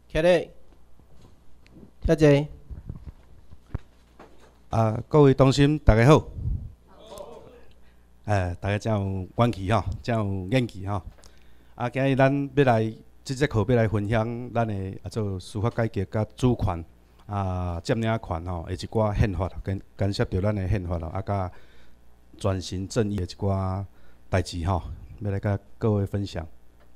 起来，听者。 各位同心，大家好。大家真有元气吼，真有元气吼。今日咱要来这节课要来分享咱的做司法改革甲主权占领权吼的一寡宪法，干涉到咱的宪法甲转型正义的一寡代志吼，要来甲各位分享。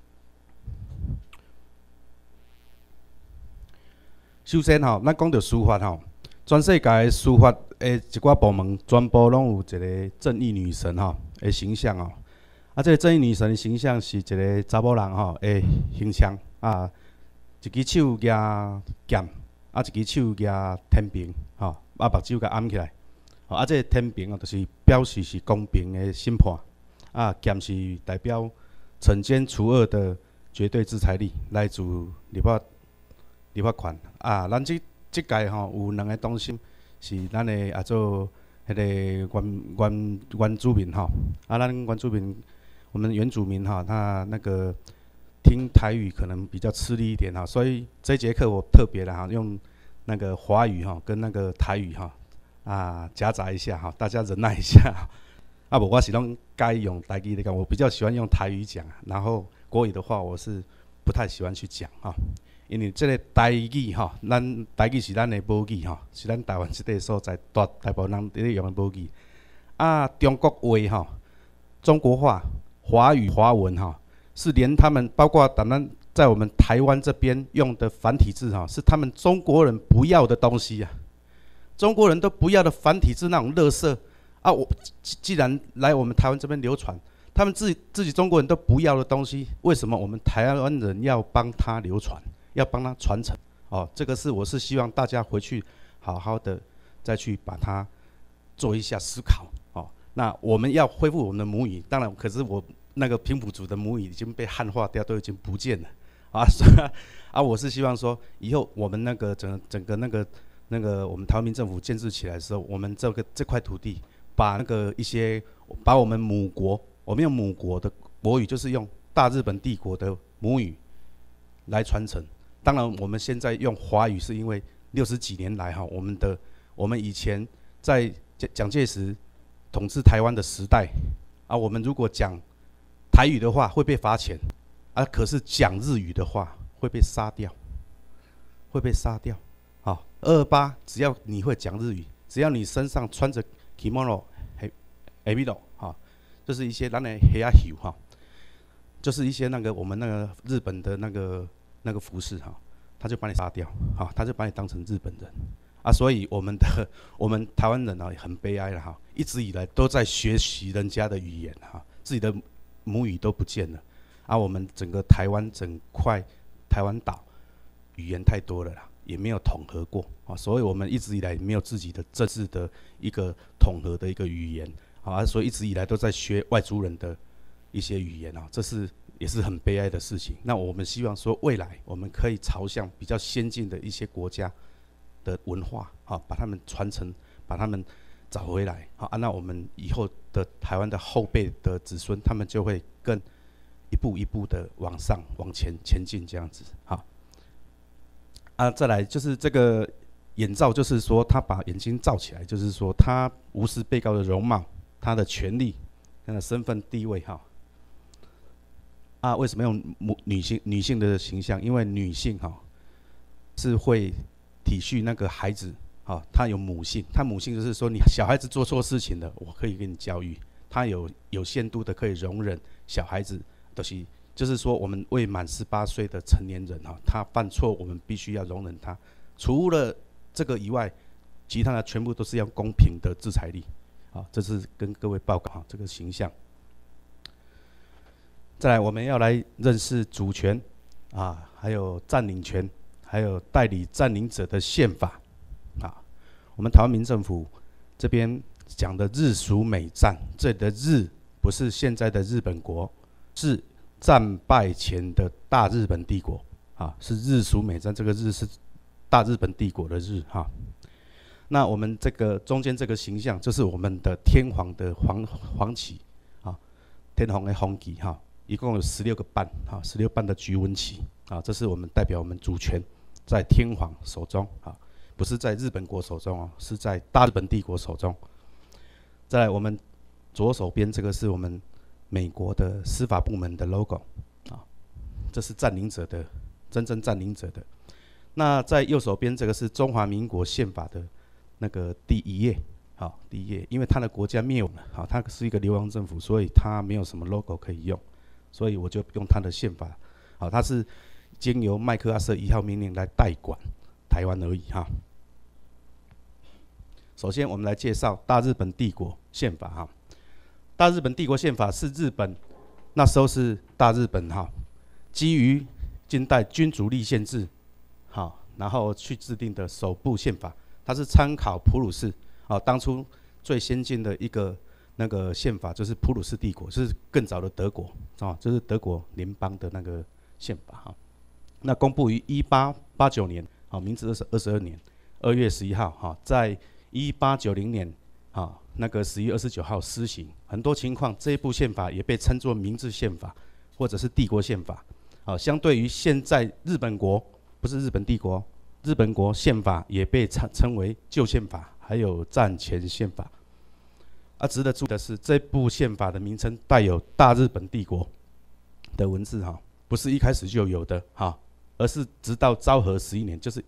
首先吼，咱讲到司法吼，全世界的司法的一寡部门，全部拢有一个正义女神吼的形象哦。这个正义女神的形象是一个查某人吼的形象一只手举剑，一只手举天平吼，目睭甲掩起来。这个天平就是表示是公平的审判，剑是代表惩奸除恶的绝对制裁力，来自立法权咱即届吼有2个中心是咱的做迄个原住民吼，咱原住民，我们原住民哈，他那个听台语可能比较吃力一点哈，所以这节课我特别的用那个华语哈跟那个台语夹杂一下哈，大家忍耐一下。无我是拢该用台语来讲，我比较喜欢用台语讲，然后国语的话我是不太喜欢去讲哈。因为这个台语吼，咱台语是咱的母语吼，是咱台湾这块所在大部分人咧用的母语。中国话吼，中国话、华语、华文吼，是连他们包括咱在我们台湾这边用的繁体字吼，是他们中国人不要的东西啊。中国人都不要的繁体字那种垃圾我既然来我们台湾这边流传，他们自己中国人都不要的东西，为什么我们台湾人要帮他流传？要帮他传承这个我是希望大家回去好好的再去把它做一下思考那我们要恢复我们的母语，当然，可是我那个平埔族的母语已经被汉化掉，都已经不见了我是希望说，以后我们那个整个那个我们台湾民政府建制起来的时候，我们这块土地，把那个把我们母国，我们用母国的国语，就是用大日本帝国的母语来传承。当然，我们现在用华语是因为60几年来我们以前在蒋介石统治台湾的时代我们如果讲台语的话会被罚钱可是讲日语的话会被杀掉，228只要你会讲日语，只要你身上穿着 kimono 黑米就是一些咱的黑袖就是一些那个我们那个日本的那个服饰他就把你杀掉他就把你当成日本人所以我们台湾人很悲哀了一直以来都在学习人家的语言自己的母语都不见了我们整个台湾整块台湾岛语言太多了啦，也没有统合过所以我们一直以来没有自己的正式的一个统合的一个语言所以一直以来都在学外族人的一些语言这也是很悲哀的事情。那我们希望说，未来我们可以朝向比较先进的一些国家的文化把他们传承，把他们找回来那我们以后的台湾的后辈的子孙，他们就会更一步一步的往前进这样子再来就是这个眼罩，就是说他把眼睛罩起来，就是说他无视被告的容貌、他的权利、他的身份地位为什么用女性的形象？因为女性是会体恤那个孩子她有母性，她母性就是说，你小孩子做错事情了，我可以给你教育，她有限度的可以容忍小孩子，就是说我们未满18岁的成年人他犯错，我们必须要容忍他。除了这个以外，其他的全部都是要公平的制裁力这是跟各位报告这个形象。再来，我们要来认识主权还有占领权，还有代理占领者的宪法我们台湾民政府这边讲的日属美战，这里的日不是现在的日本国，是战败前的大日本帝国是日属美战，这个日是大日本帝国的日那我们这个中间这个形象，就是我们的天皇的黄旗天皇的红旗一共有16个半16半的橘纹旗这是我们代表我们主权在天皇手中啊，不是在日本国手中哦，是在大日本帝国手中。再来，我们左手边这个是我们美国的司法部门的 logo 啊，这是占领者的真正占领者的。那在右手边这个是中华民国宪法的那个第一页，好，第一页，因为它的国家灭亡了，好，它是一个流亡政府，所以它没有什么 logo 可以用，所以我就用它的宪法，好，它是经由麦克阿瑟1号命令来代管台湾而已哈。首先，我们来介绍大日本帝国宪法哈。大日本帝国宪法是日本那时候是大日本哈，基于近代君主立宪制，好，然后去制定的首部宪法。它是参考普鲁士，啊，当初最先进的一个那个宪法就是普鲁士帝国，就是更早的德国，啊，就是德国联邦的那个宪法哈。那公布于1889年，好，明治22年2月11号，哈，在1890年，啊，那个11月29号施行。很多情况，这一部宪法也被称作明治宪法，或者是帝国宪法。啊，相对于现在日本国，不是日本帝国，日本国宪法也被称为旧宪法，还有战前宪法。啊，值得注意的是，这部宪法的名称带有大日本帝国的文字哈，不是一开始就有的哈，而是直到昭和11年，就是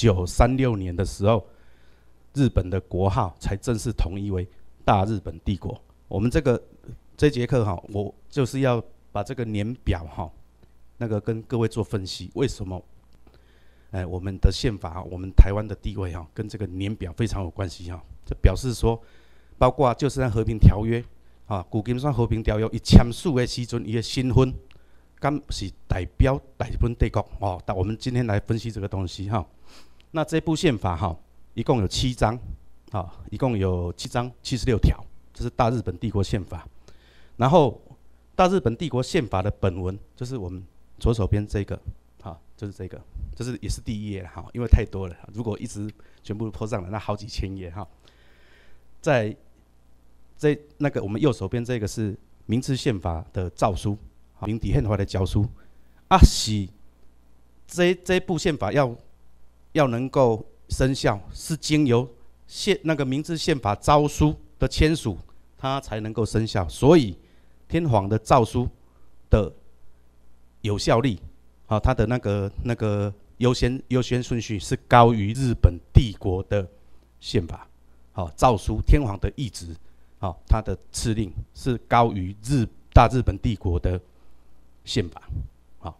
1936年的时候，日本的国号才正式统一为大日本帝国。我们这节课哈，我就是要把这个年表哈，那个跟各位做分析，为什么？我们的宪法，我们台湾的地位哈，跟这个年表非常有关系哈。这表示说，包括旧金山和平条约啊，旧金山和平条约一签署的时阵，伊的身份，敢是代表大日本帝国哦。但我们今天来分析这个东西哈。那这部宪法哈，一共有7章，啊，一共有7章76条，这是大日本帝国宪法。然后，大日本帝国宪法的本文就是我们左手边这个，啊，就是这个。这也是第一页哈，因为太多了，如果一直全部抛上来，那好几千页哈。在那个我们右手边这个是明治宪法的诏书，明治宪法的诏书啊，是这部宪法要能够生效，是经由那个明治宪法诏书的签署，它才能够生效。所以天皇的诏书的有效力，啊，它的那个优先顺序是高于日本帝国的宪法，好，诏书天皇的懿旨，好，它的敕令是高于大日本帝国的宪法，好，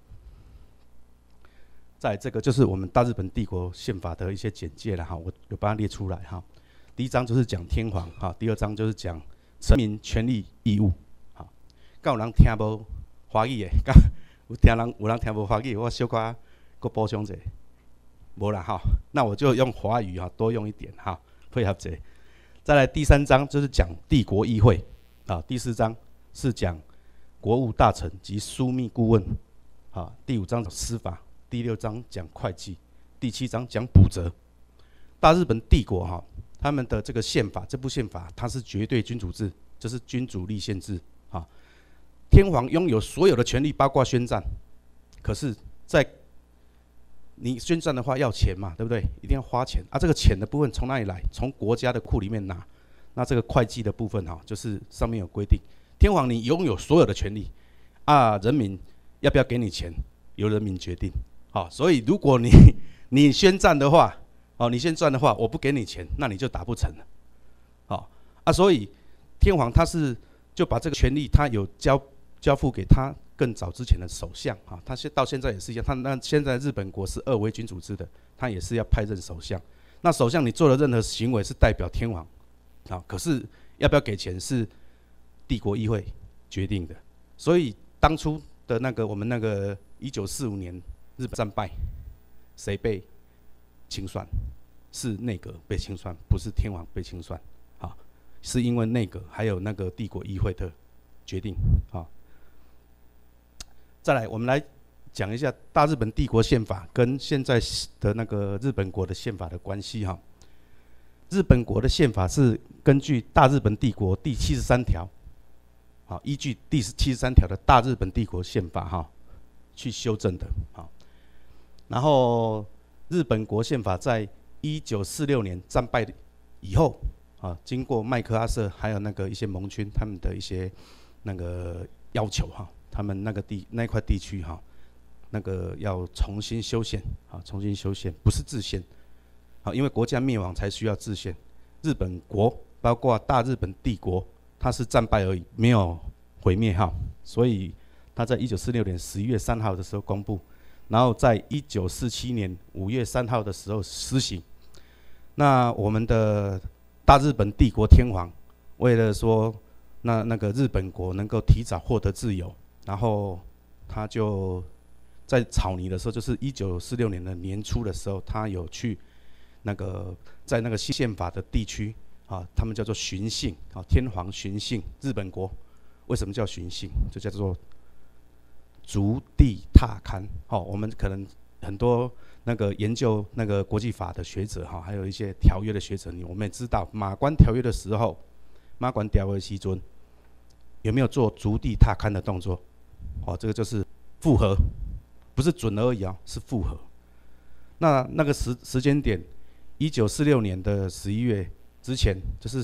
在这个就是我们大日本帝国宪法的一些简介了哈，我有把它列出来哈。第1章就是讲天皇，哈，第2章就是讲臣民权利义务，好，敢有人听无华语的？有人听无华语，我小可搁补充一下，无啦哈，那我就用华语哈，多用一点哈，配合这。再来第3章就是讲帝国议会啊，第4章是讲国务大臣及枢密顾问啊，第5章讲司法，第6章讲会计，第7章讲补责。大日本帝国哈，他们的这个宪法，这部宪法它是绝对君主制，就是君主立宪制啊。天皇拥有所有的权利，包括宣战，可是，在你宣战的话要钱嘛，对不对？一定要花钱啊！这个钱的部分从哪里来？从国家的库里面拿。那这个会计的部分哈，就是上面有规定，天皇你拥有所有的权利啊，人民要不要给你钱，由人民决定。好，所以如果你宣战的话，哦，你宣战的话，我不给你钱，那你就打不成了。好啊，所以天皇他就把这个权利，他有交付给他更早之前的首相啊，他到现在也是一样。那现在日本国是2位君主制的，他也是要派任首相。那首相你做的任何行为是代表天皇啊，可是要不要给钱是帝国议会决定的。所以当初的我们1945年日本战败，谁被清算？是内阁被清算，不是天皇被清算啊，是因为内阁还有那个帝国议会的决定啊。再来，我们来讲一下大日本帝国宪法跟现在的那个日本国的宪法的关系哈。日本国的宪法是根据大日本帝国第73条，好，依据第73条的大日本帝国宪法哈去修正的，好。然后日本国宪法在1946年战败以后，经过麦克阿瑟还有那个一些盟军他们的一些那个要求他们那块地区那个要重新修宪重新修宪，不是制宪因为国家灭亡才需要制宪。日本国包括大日本帝国，它是战败而已，没有毁灭所以它在1946年11月3号的时候公布，然后在1947年5月3号的时候施行。那我们的大日本帝国天皇为了说那个日本国能够提早获得自由，然后他就在草拟的时候，就是1946年的年初的时候，他有去在那个新宪法的地区他们叫做巡幸天皇巡幸。日本国为什么叫巡幸？就叫做逐地踏勘我们可能很多那个研究那个国际法的学者还有一些条约的学者，我们也知道马关条约的时候，马关条约的时阵有没有做逐地踏勘的动作？这个就是复核，不是准而已是复核。那个时间点，1946年的11月之前，就是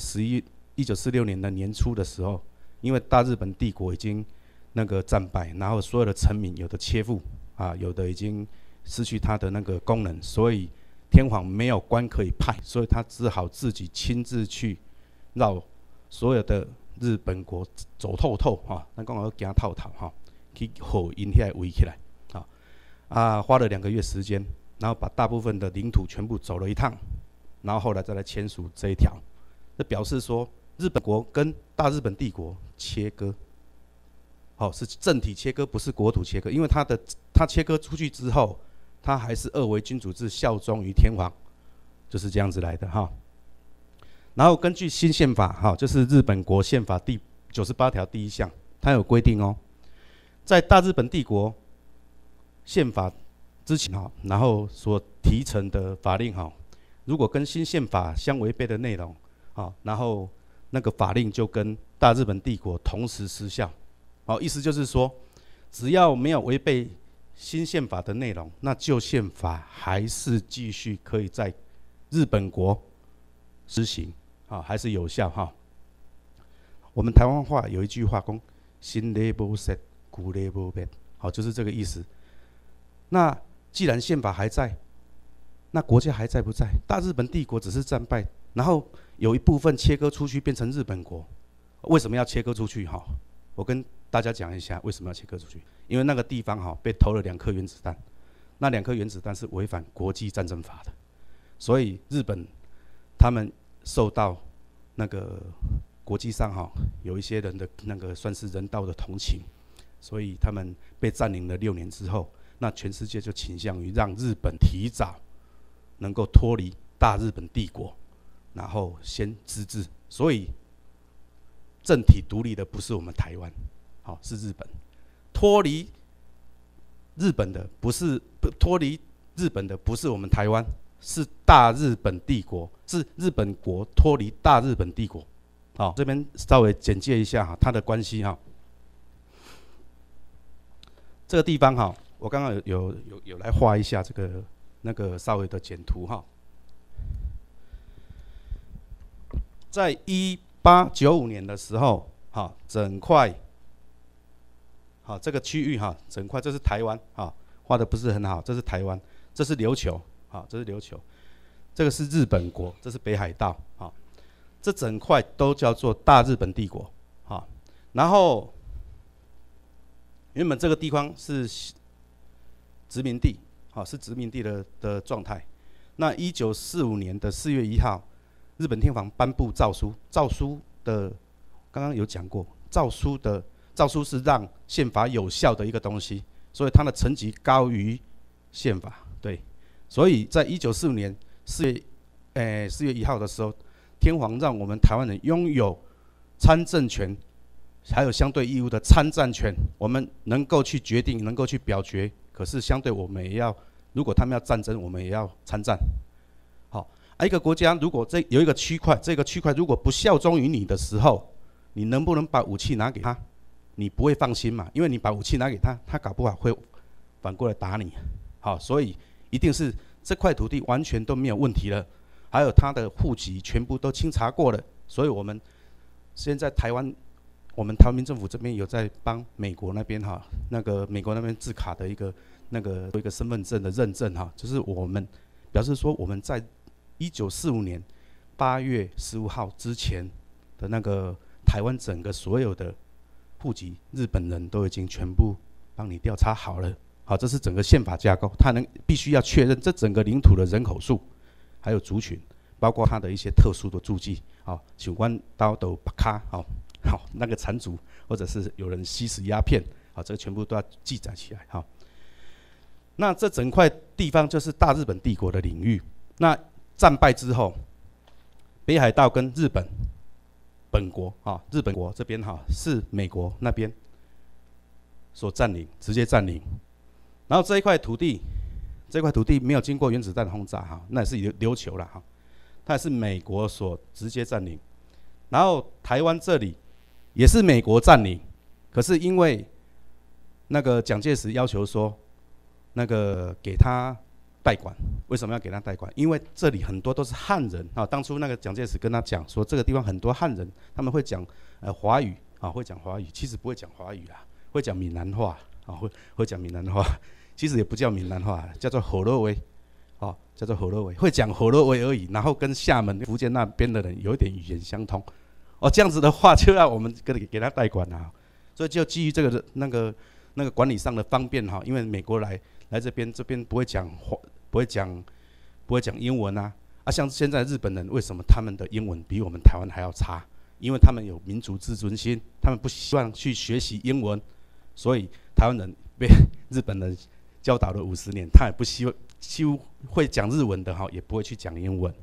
1946年的年初的时候，因为大日本帝国已经那个战败，然后所有的臣民有的切腹有的已经失去他的那个功能，所以天皇没有官可以派，所以他只好自己亲自去绕所有的日本国走透透咱讲要行透透去互因遐围起来花了2个月时间，然后把大部分的领土全部走了一趟，然后后来再来签署这一条，这表示说日本国跟大日本帝国切割，是政体切割，不是国土切割，因为他切割出去之后，他还是二为君主制，效忠于天皇，就是这样子来的然后根据新宪法就是日本国宪法第98条第1项，它有规定在大日本帝国宪法之前然后所提成的法令如果跟新宪法相违背的内容然后那个法令就跟大日本帝国同时失效意思就是说，只要没有违背新宪法的内容，那旧宪法还是继续可以在日本国施行还是有效我们台湾话有一句话说新礼无失，旧礼无变就是这个意思。那既然宪法还在，那国家还在不在？大日本帝国只是战败，然后有一部分切割出去变成日本国，为什么要切割出去我跟大家讲一下为什么要切割出去。因为那个地方被投了2颗原子弹，那2颗原子弹是违反国际战争法的，所以日本他们受到那个国际上有一些人的那个算是人道的同情，所以他们被占领了6年之后，那全世界就倾向于让日本提早能够脱离大日本帝国，然后先自治。所以政体独立的不是我们台湾，是日本。脱离日本的不是我们台湾，是大日本帝国，是日本国脱离大日本帝国。这边稍微简介一下它的关系这个地方我刚刚有来画一下这个那个稍微的简图在1895年的时候整块这个区域整块，这是台湾画的不是很好，这是台湾，这是琉球这是琉球，这个是日本国，这是北海道这整块都叫做大日本帝国然后原本这个地方是殖民地是殖民地的状态。那1945年的4月1号，日本天皇颁布诏书，诏书的刚刚有讲过，诏书是让宪法有效的一个东西，所以它的层级高于宪法。对，所以在1945年4月1号的时候，天皇让我们台湾人拥有参政权，还有相对义务的参战权，我们能够去决定，能够去表决。可是相对我们也要，如果他们要战争，我们也要参战。一个国家如果有一个区块，这个区块如果不效忠于你的时候，你能不能把武器拿给他？你不会放心嘛，因为你把武器拿给他，他搞不好会反过来打你。所以一定是这块土地完全都没有问题了，还有他的户籍全部都清查过了，所以我们现在我们台湾民政府这边有在帮美国那边那个美国那边制卡的一个身份证的认证就是我们表示说我们在1945年8月15号之前的那个台湾整个所有的户籍，日本人都已经全部帮你调查好了。好，这是整个宪法架构，它必须要确认这整个领土的人口数，还有族群，包括它的一些特殊的注记，像阮岛的巴卡，那个残族，或者是有人吸食鸦片，这个全部都要记载起来。那这整块地方就是大日本帝国的领域。那战败之后，北海道跟日本本国日本国这边是美国那边所占领，直接占领。然后这一块土地没有经过原子弹轰炸那也是琉球啦它也是美国所直接占领。然后台湾这里也是美国占领，可是因为那个蒋介石要求说，那个给他代管。为什么要给他代管？因为这里很多都是汉人当初那个蒋介石跟他讲说，这个地方很多汉人，他们会讲华语会讲华语，其实不会讲华语啦，会讲闽南话会讲闽南话，其实也不叫闽南话，叫做河洛威叫做河洛威，会讲河洛威而已。然后跟厦门、福建那边的人有一点语言相通这样子的话，就让我们给他代管啦。所以就基于这个那个管理上的方便因为美国来这边不会讲英文像现在日本人为什么他们的英文比我们台湾还要差？因为他们有民族自尊心，他们不希望去学习英文，所以台湾人被日本人教导了50年，他也不希望会讲日文的也不会去讲英文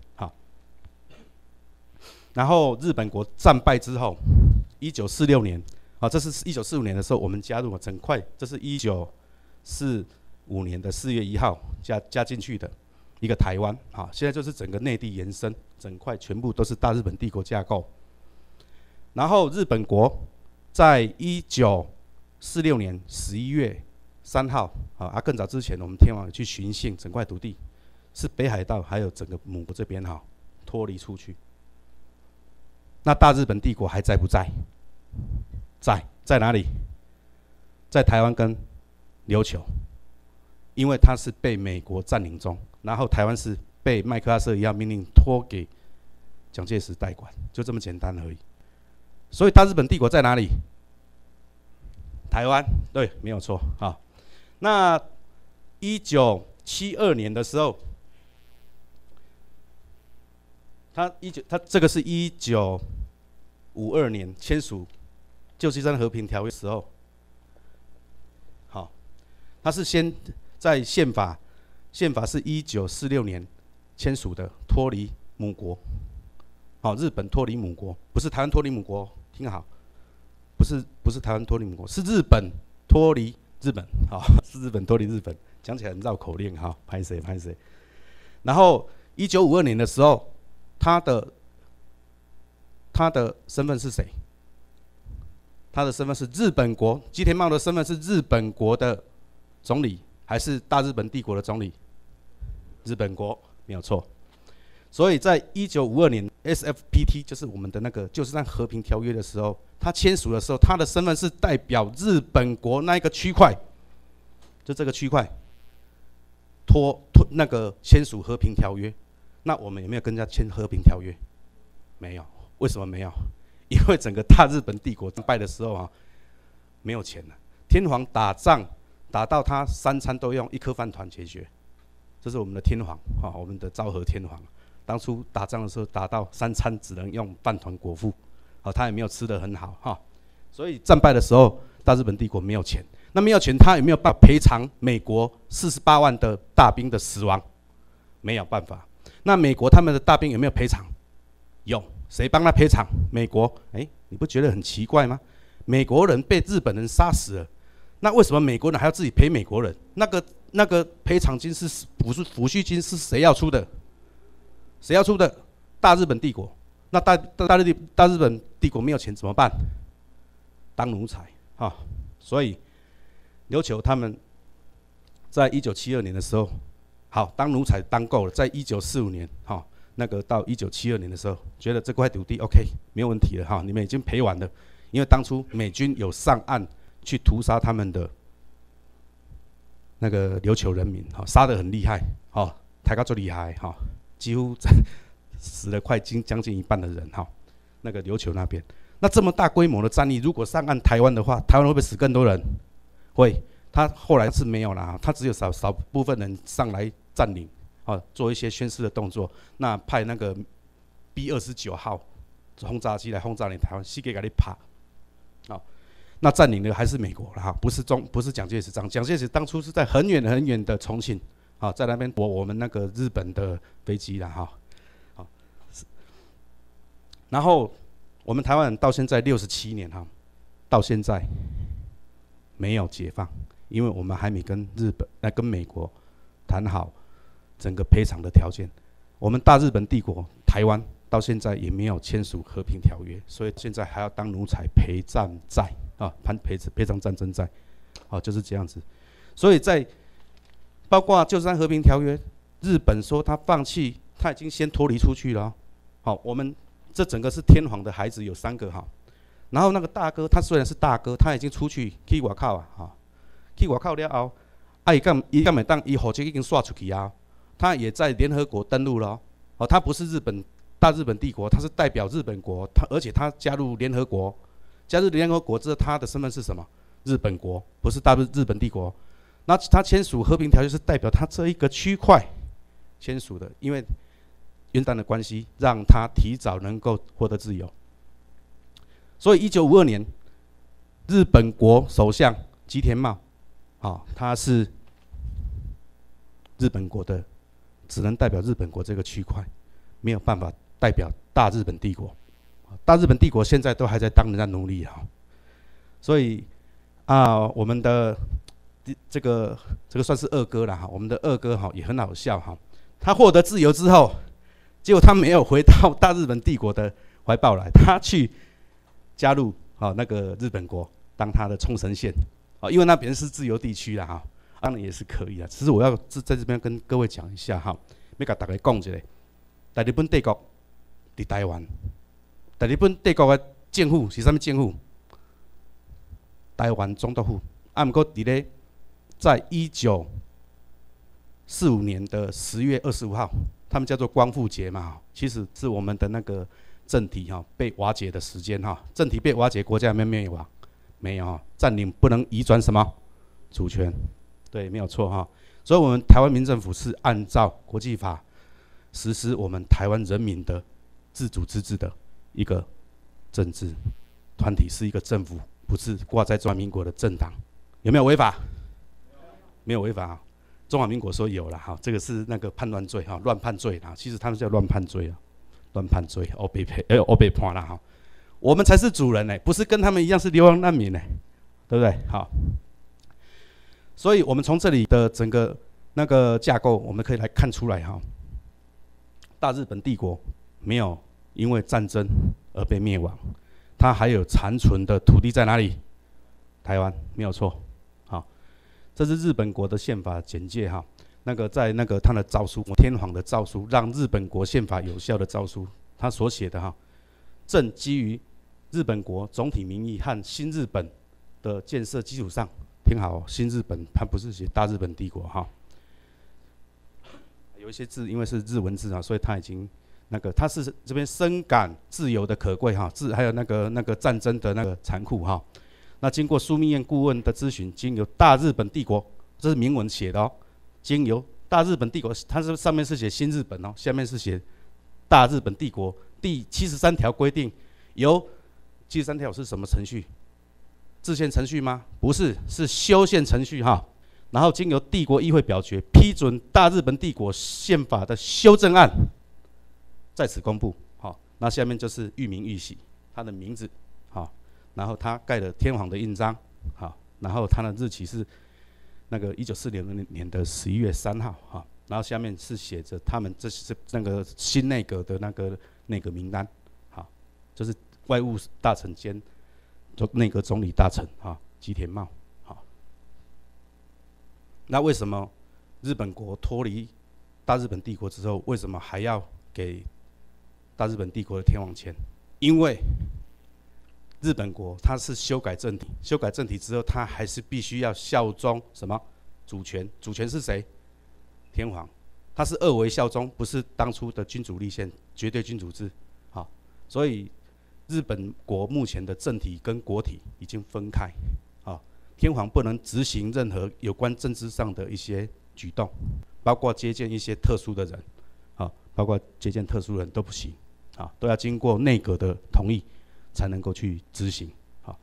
然后日本国战败之后，1946年这是1945年的时候我们加入了整块，这是1945年的4月1号加进去的一个台湾现在就是整个内地延伸，整块全部都是大日本帝国架构。然后日本国在1946年11月3号更早之前我们天皇有去巡幸整块土地，是北海道还有整个母国这边脱离出去。那大日本帝国还在不在？在哪里？在台湾跟琉球，因为它是被美国占领中，然后台湾是被麦克阿瑟一样命令托给蒋介石代管，就这么简单而已。所以大日本帝国在哪里？台湾，对，没有错那1972年的时候，他这个是1952年签署旧金山和平条约的时候，他是先在宪法是1946年签署的，脱离母国，日本脱离母国，不是台湾脱离母国，听好，不是台湾脱离母国，是日本脱离日本，是日本脱离日本，讲起来很绕口令拍谁。然后1952年的时候，他的身份是谁？他的身份是日本国，吉田茂的身份是日本国的总理，还是大日本帝国的总理？日本国，没有错。所以在1952年 SFPT 就是我们的那个旧金山和平条约的时候，他签署的时候，他的身份是代表日本国那一个区块，就这个区块那个签署和平条约。那我们有没有跟人家签和平条约？没有。为什么没有？因为整个大日本帝国败的时候没有钱了，天皇打仗打到他3餐都用1颗饭团解决，这是我们的天皇我们的昭和天皇。当初打仗的时候，打到3餐只能用饭团果腹，他也没有吃得很好所以战败的时候，大日本帝国没有钱。那没有钱，他有没有办法赔偿美国48万的大兵的死亡？没有办法。那美国他们的大兵有没有赔偿？有，谁帮他赔偿？美国。你不觉得很奇怪吗？美国人被日本人杀死了，那为什么美国人还要自己赔美国人？那个赔偿金是抚恤金是谁要出的？谁要出的？大日本帝国。那大日本帝国没有钱怎么办？当奴才所以琉球他们在1972年的时候， 好，当奴才当够了，在1945年，那个到1972年的时候，觉得这块土地 OK 没有问题了，你们已经赔完了，因为当初美军有上岸去屠杀他们的那个琉球人民，杀得很厉害，抬高最厉害，几乎死了快将近一半的人，那个琉球那边，那这么大规模的战役，如果上岸台湾的话，台湾会不会死更多人？会。他后来是没有了，他只有少部分人上来占领，做一些宣示的动作。那派那个 B-29号轰炸机来轰炸你台湾，世界给你拍。那占领的还是美国了，不是蒋介石。蒋介石当初是在很远很远的重庆，在那边躲我们那个日本的飞机啦，然后我们台湾人到现在67年，到现在没有解放。因为我们还没跟跟美国谈好整个赔偿的条件，我们大日本帝国台湾到现在也没有签署和平条约，所以现在还要当奴才赔战债赔偿战争债，就是这样子。所以在包括旧山和平条约，日本说他放弃，他已经先脱离出去了。我们这整个是天皇的孩子有3个然后那个大哥他虽然是大哥，他已经出去去外口去外口了后，伊敢会当伊户籍已经刷出去啊？他也在联合国登陆了他不是大日本帝国，他是代表日本国，而且他加入联合国，加入联合国之后，他的身份是什么？日本国，不是日本帝国。那他签署和平条约是代表他这一个区块签署的，因为原旦的关系，让他提早能够获得自由。所以1952年，日本国首相吉田茂。他是日本国的，只能代表日本国这个区块，没有办法代表大日本帝国。大日本帝国现在都还在当人家奴隶所以我们的这个算是二哥了我们的二哥也很好笑他获得自由之后，结果他没有回到大日本帝国的怀抱来，他去加入那个日本国当他的冲绳县。因为那边是自由地区啦当然也是可以啦。只是我要在这边跟各位讲一下要跟大家讲一下，大日本帝国在台湾，大日本帝国的政府是什么政府？台湾总督府。不过在1945年的10月25号，他们叫做光复节嘛，其实是我们的那个政体被瓦解的时间政体被瓦解，国家有没有灭亡？没有占领不能移转什么主权，对，没有错所以我们台湾民政府是按照国际法实施我们台湾人民的自主自治的一个政治团体，是一个政府，不是挂在中华民国的政党。有没有违法？没有违法中华民国说有了这个是那个叛乱罪乱判罪其实他们叫乱判罪乱判罪被判了我们才是主人不是跟他们一样是流亡难民对不对？所以我们从这里的整个那个架构，我们可以来看出来大日本帝国没有因为战争而被灭亡，它还有残存的土地在哪里？台湾，没有错。这是日本国的宪法简介那个在那个他的诏书，天皇的诏书，让日本国宪法有效的诏书，他所写的正基于日本国总体民意和新日本的建设基础上，听好新日本它不是写大日本帝国有一些字因为是日文字所以它已经那个，它是这边深感自由的可贵还有那个战争的那个残酷那经过枢密院顾问的咨询，经由大日本帝国，这是明文写的经由大日本帝国，它是上面是写新日本下面是写大日本帝国第73条规定，由73条是什么程序？制宪程序吗？不是，是修宪程序然后经由帝国议会表决批准大日本帝国宪法的修正案，在此公布那下面就是御名御玺，他的名字然后他盖了天皇的印章然后他的日期是那个1946年的11月3号然后下面是写着他们这是那个新内阁的那个内阁名单就是外务大臣兼内阁总理大臣吉田茂那为什么日本国脱离大日本帝国之后，为什么还要给大日本帝国的天皇签？因为日本国它是修改政体，修改政体之后，它还是必须要效忠什么主权？主权是谁？天皇。它是二为效忠，不是当初的君主立宪绝对君主制。好，所以日本国目前的政体跟国体已经分开。好，天皇不能执行任何有关政治上的一些举动，包括接见一些特殊的人，包括接见特殊的人都不行，都要经过内阁的同意才能够去执行。好，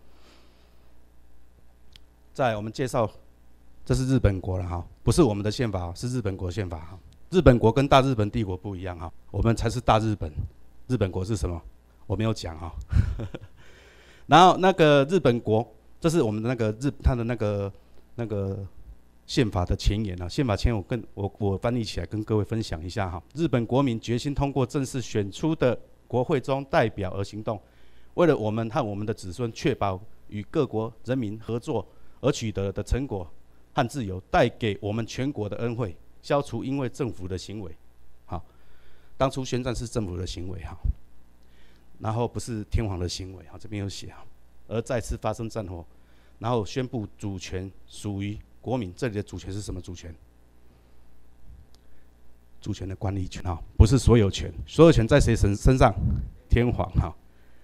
再来我们介绍，这是日本国了哈，不是我们的宪法，是日本国宪法哈。日本国跟大日本帝国不一样哈，我们才是大日本，日本国是什么？我没有讲哈。然后那个日本国，这是我们的那个它的那个宪法的前言啊，宪法前言我翻译起来跟各位分享一下哈。日本国民决心通过正式选出的国会中代表而行动，为了我们和我们的子孙确保与各国人民合作而取得的成果和自由，带给我们全国的恩惠。消除因为政府的行为，好，当初宣战是政府的行为哈，然后不是天皇的行为哈，这边有写哈，而再次发生战火，然后宣布主权属于国民。这里的主权是什么主权？主权的管理权哈，不是所有权，所有权在谁身上？天皇哈，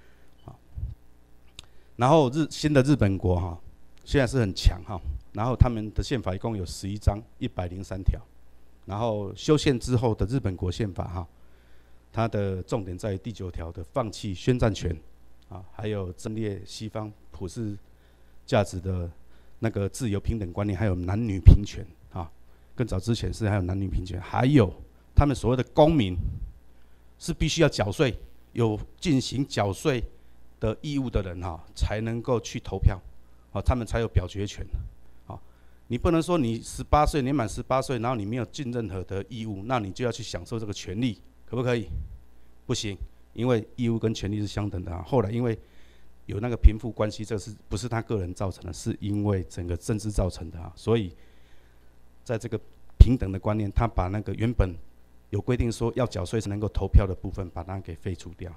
然后新的日本国哈，现在是很强哈，然后他们的宪法一共有11章103条。然后修宪之后的日本国宪法哈，它的重点在于第9条的放弃宣战权还有阵列西方普世价值的那个自由平等观念，还有男女平权更早之前是还有男女平权，还有他们所谓的公民是必须要缴税，有进行缴税的义务的人才能够去投票，他们才有表决权。你不能说你18岁，年满18岁，然后你没有尽任何的义务，那你就要去享受这个权利，可不可以？不行，因为义务跟权利是相等的后来因为有那个贫富关系，这是不是他个人造成的，是因为整个政治造成的所以在这个平等的观念，他把那个原本有规定说要缴税才能够投票的部分，把它给废除掉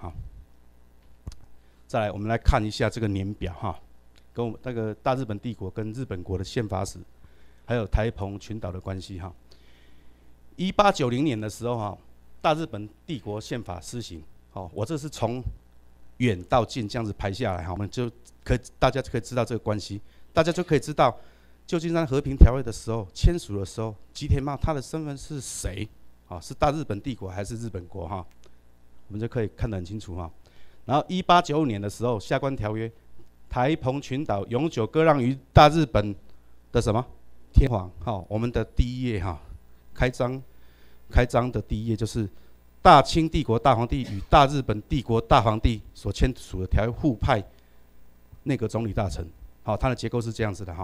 再来，我们来看一下这个年表跟我们那个大日本帝国跟日本国的宪法史。还有台澎群岛的关系1890年的时候大日本帝国宪法施行我这是从远到近这样子排下来我们就大家就可以知道这个关系，大家就可以知道旧金山和平条约的时候签署的时候，吉田茂他的身份是谁是大日本帝国还是日本国我们就可以看得很清楚然后1895年的时候下关条约，台澎群岛永久割让于大日本的什么？天皇我们的第一页开章的第一页就是大清帝国大皇帝与大日本帝国大皇帝所签署的条约互派内阁总理大臣，它的结构是这样子的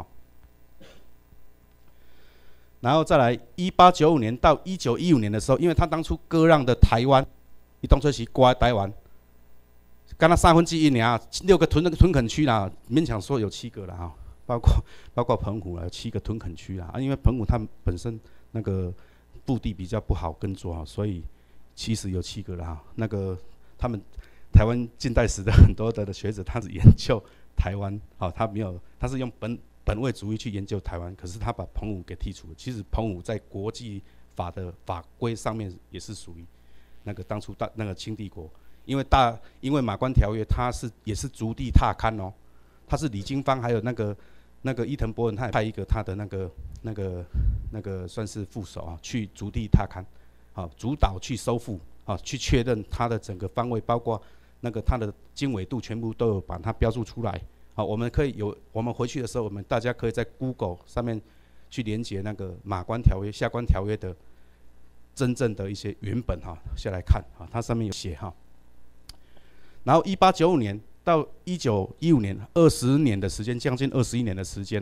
然后再来1895年到1915年的时候，因为他当初割让的台湾，你当初是割台湾，刚刚1/3而已6个屯垦区啦，勉强说有7个啦包括澎湖有7个屯垦区啦因为澎湖它本身那个腹地比较不好耕作所以其实有7个啦那个他们台湾近代史的很多的学者，他是研究台湾他没有，他是用本位主义去研究台湾，可是他把澎湖给剔除了。其实澎湖在国际法的法规上面也是属于那个当初那个清帝国，因为马关条约，它也是逐地踏勘他是李经方还有那个伊藤博文，他也派一个他的那个算是副手去逐地踏勘，主导去收复去确认他的整个方位，包括那个他的经纬度全部都有把它标注出来。我们回去的时候，我们大家可以在 Google 上面去连接那个马关条约、下关条约的真正的一些原本下来看它上面有写然后1895年到1915年20年的时间，将近21年的时间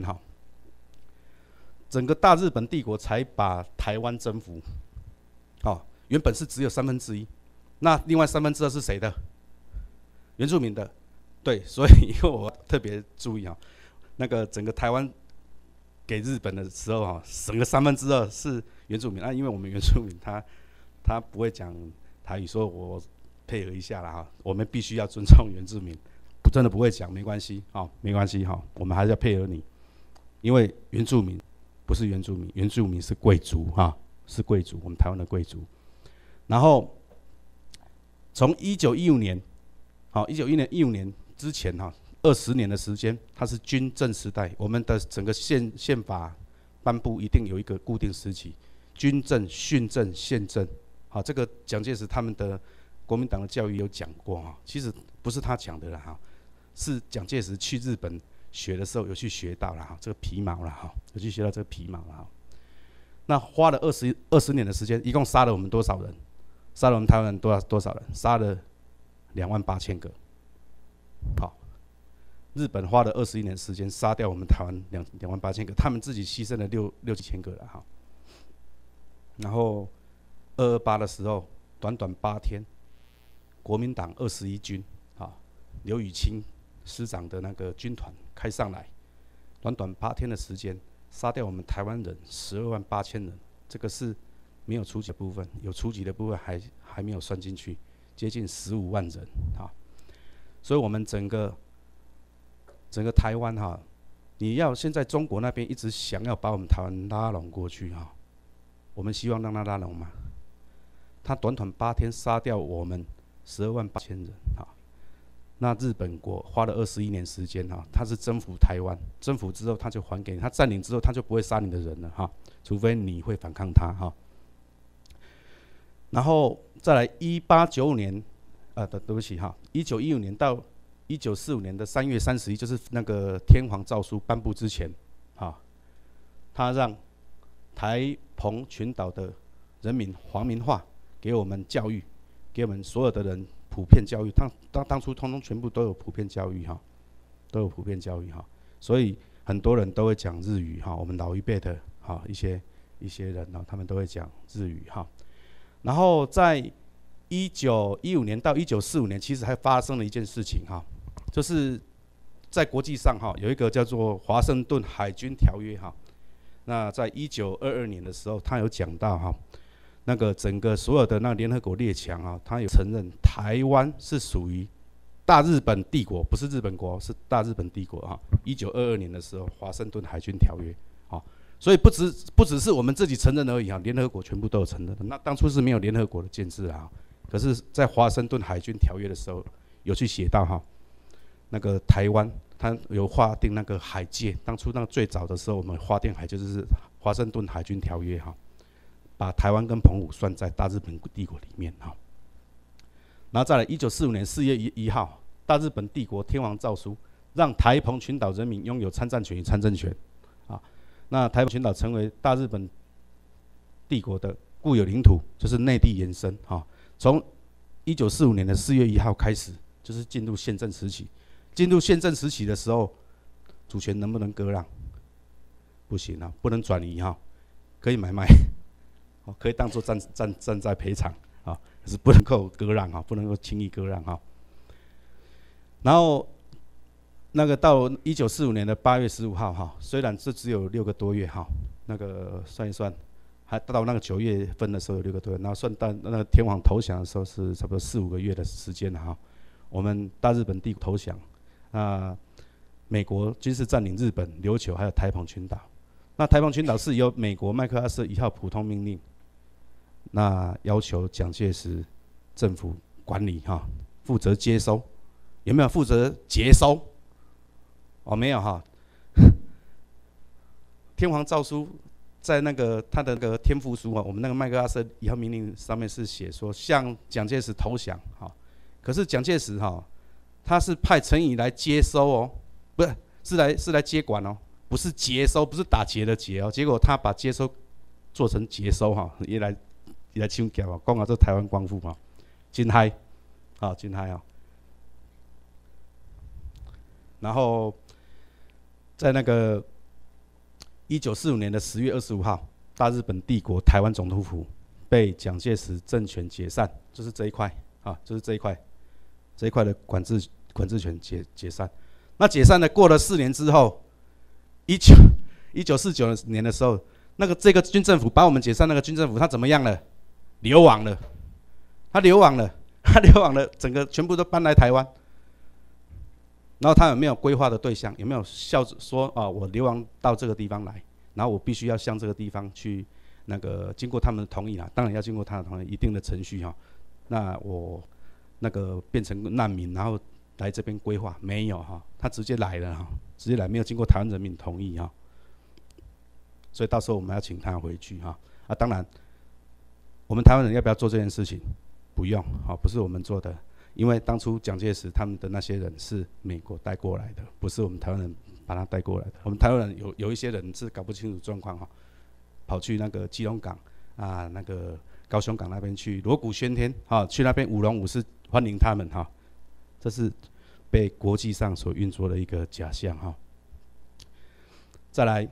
整个大日本帝国才把台湾征服。原本是只有1/3，那另外2/3是谁的？原住民的。对，所以以后我特别注意那个整个台湾给日本的时候省个2/3是原住民因为我们原住民他不会讲台语，说我配合一下啦我们必须要尊重原住民，真的不会讲没关系没关系我们还是要配合你，因为原住民不是原住民，原住民是贵族是贵族，我们台湾的贵族。然后从1915年，1915年之前20年的时间，它是军政时代。我们的整个宪法颁布一定有一个固定时期，军政、训政、宪政。这个蒋介石他们的国民党的教育有讲过其实不是他讲的啦是蒋介石去日本学的时候有去学到了这个皮毛啦有去学到这个皮毛啦那花了20年的时间，一共杀了我们多少人？杀了我们台湾人多少人？杀了28000个。日本花了21年时间杀掉我们台湾28000个，他们自己牺牲了6、7千个了然后228的时候，短短8天，国民党21军刘雨清师长的那个军团开上来，短短8天的时间，杀掉我们台湾人128000人。这个是没有初级的部分，有初级的部分还没有算进去，接近15万人所以我们整个台湾你要现在中国那边一直想要把我们台湾拉拢过去我们希望让他拉拢吗？他短短8天杀掉我们128000人那日本国花了21年时间他是征服台湾，征服之后他就还给你，他占领之后他就不会杀你的人了除非你会反抗他然后再来1895年对不起1915年到1945年的3月31，就是那个天皇诏书颁布之前他让台澎群岛的人民皇民化，给我们教育，给我们所有的人普遍教育。当初通通全部都有普遍教育都有普遍教育所以很多人都会讲日语我们老一辈的一些人他们都会讲日语然后在1915年到1945年，其实还发生了一件事情就是在国际上有一个叫做华盛顿海军条约那在1922年的时候，他有讲到那个整个所有的那个联合国列强他有承认台湾是属于大日本帝国，不是日本国，是大日本帝国1922年的时候，华盛顿海军条约所以不只是我们自己承认而已联合国全部都有承认的。那当初是没有联合国的建制可是在华盛顿海军条约的时候有去写到那个台湾它有划定那个海界，当初那个最早的时候我们划定海界就是华盛顿海军条约把台湾跟澎湖算在大日本帝国里面然后再来1945年4月1号，大日本帝国天皇诏书让台澎群岛人民拥有参战权与参政权那台澎群岛成为大日本帝国的固有领土，就是内地延伸从1945年的4月1号开始，就是进入宪政时期。进入宪政时期的时候，主权能不能割让？不行不能转移可以买卖可以当作战债赔偿可是不能够割让不能够轻易割让然后那个到1945年的8月15号虽然这只有6个多月那个算一算，还到那个9月份的时候有6个多月，然后算到那个天皇投降的时候是差不多4、5个月的时间我们大日本帝国投降，美国军事占领日本、琉球还有台澎群岛。那台澎群岛是由美国麦克阿瑟1号普通命令，那要求蒋介石政府管理负责接收，有没有负责接收？没有天皇诏书在那个他的那个天附书我们那个麦克阿瑟1号命令上面是写说向蒋介石投降可是蒋介石他是派陈仪来接收不是是来接管不是接收，不是打劫的劫结果他把接收做成接收也来抢劫讲这台湾光复真嗨真嗨然后在那个1945年的10月25号，大日本帝国台湾总督府被蒋介石政权解散，就是这一块就是这一块的管制权解散。那解散了，过了4年之后 1949年的时候，这个军政府把我们解散，那个军政府他怎么样了？流亡了，他流亡了，整个全部都搬来台湾。然后他有没有规划的对象？有没有说我流亡到这个地方来，然后我必须要向这个地方去经过他们的同意啦，当然要经过他的同意，一定的程序哈。那我变成难民，然后来这边规划没有哈？他直接来了哈，直接来，没有经过台湾人民同意哈。所以到时候我们要请他回去哈。当然，我们台湾人要不要做这件事情？不用，不是我们做的。因为当初蒋介石他们的那些人是美国带过来的，不是我们台湾人把他带过来的。我们台湾人有一些人是搞不清楚状况哈，跑去基隆港啊，高雄港那边去锣鼓喧天哈，去那边舞龙舞狮欢迎他们哈，这是被国际上所运作的一个假象哈。再来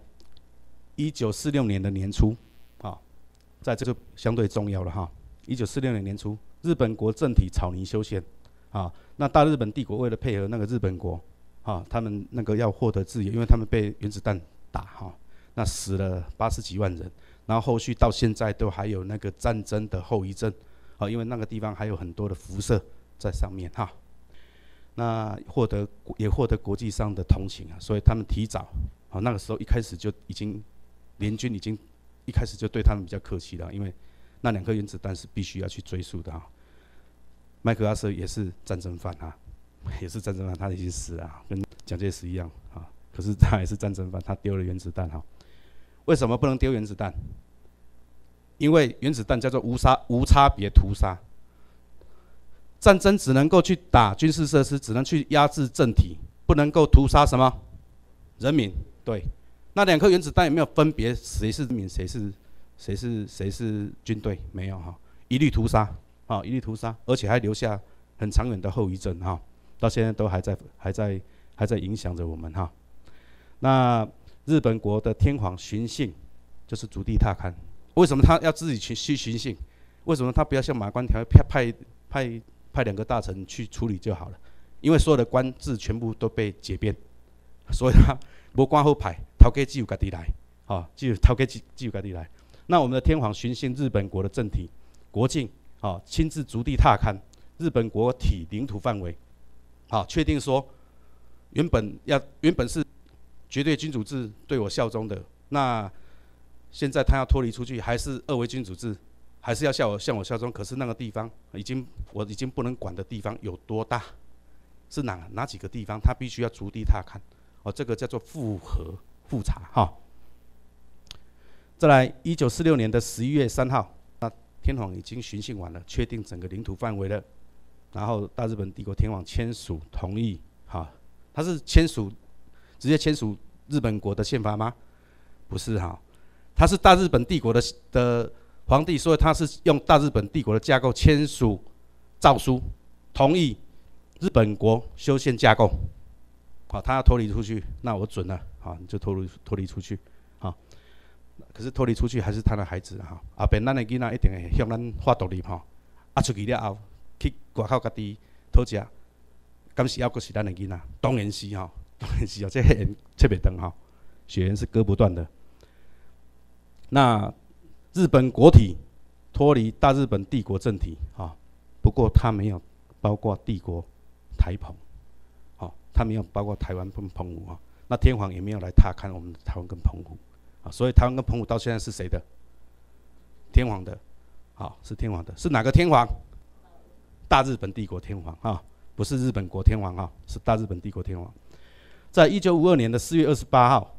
，1946年的年初啊，在这个相对重要了哈。1946年年初，日本国政体草拟修宪，那大日本帝国为了配合日本国，他们要获得自由，因为他们被原子弹打那死了80几万人，然后后续到现在都还有战争的后遗症，因为那个地方还有很多的辐射在上面那也获得国际上的同情所以他们提早那个时候一开始就已经联军一开始就对他们比较客气了，因为那2颗原子弹是必须要去追溯的麦克阿瑟也是战争犯也是战争犯，他已经死了跟蒋介石一样可是他也是战争犯，他丢了原子弹为什么不能丢原子弹？因为原子弹叫做无差别屠杀，战争只能够去打军事设施，只能去压制政体，不能够屠杀什么人民。对，那2颗原子弹有没有分别谁是人民，谁是军队？没有一律屠杀一律屠杀，而且还留下很长远的后遗症到现在都还在影响着我们那日本国的天皇巡幸就是逐地踏勘，为什么他要自己去巡幸？为什么他不要像马关条约派2个大臣去处理就好了？因为所有的官制全部都被解编，所以他没官好派，头家只有自己来头家只有自己来。那我们的天皇巡幸日本国的政体国境亲自逐地踏勘日本国体领土范围确定说原本是绝对君主制对我效忠的，那现在他要脱离出去，还是2维君主制，还是要向我效忠？可是那个地方我已经不能管的地方有多大？是哪几个地方？他必须要逐地踏勘这个叫做复查再来，1946年的11月3号，那天皇已经巡幸完了，确定整个领土范围了，然后大日本帝国天皇签署同意他是直接签署日本国的宪法吗？不是他是大日本帝国的皇帝，所以他是用大日本帝国的架构签署诏书，同意日本国修宪架构。他要脱离出去，那我准了你就脱离出去可是脱离出去还是他的孩子后边咱的囡仔一定会向咱发独立出去了后去外口家己讨食，敢是还阁是咱的囡仔？当然是这血缘切袂断血缘是割不断的。那日本国体脱离大日本帝国政体不过它没有包括帝国台澎它没有包括台湾跟澎湖那天皇也没有来踏勘我们的台湾跟澎湖所以台湾跟澎湖到现在是谁的？天皇的是天皇的。是哪个天皇？大日本帝国天皇不是日本国天皇是大日本帝国天皇。在1952年的4月28号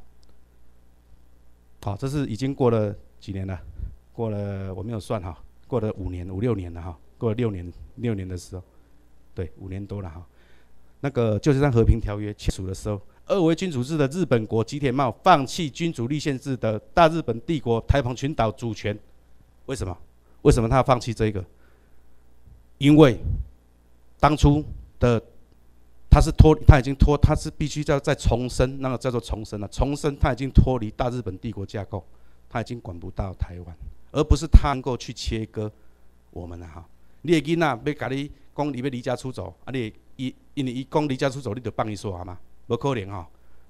这是已经过了几年了？过了我没有算过了5六年了过了6年的时候，对，5年多了旧金山和平条约签署的时候，2维君主制的日本国吉田茂放弃君主立宪制的大日本帝国台澎群岛主权。为什么？为什么他要放弃这个？因为当初的他是必须要再重申，那个叫做重申重申他已经脱离大日本帝国架构，他已经管不到台湾，而不是他能够去切割我们你的囡仔要甲你讲你要离家出走因为伊讲离家出走，你就放伊煞吗？不可能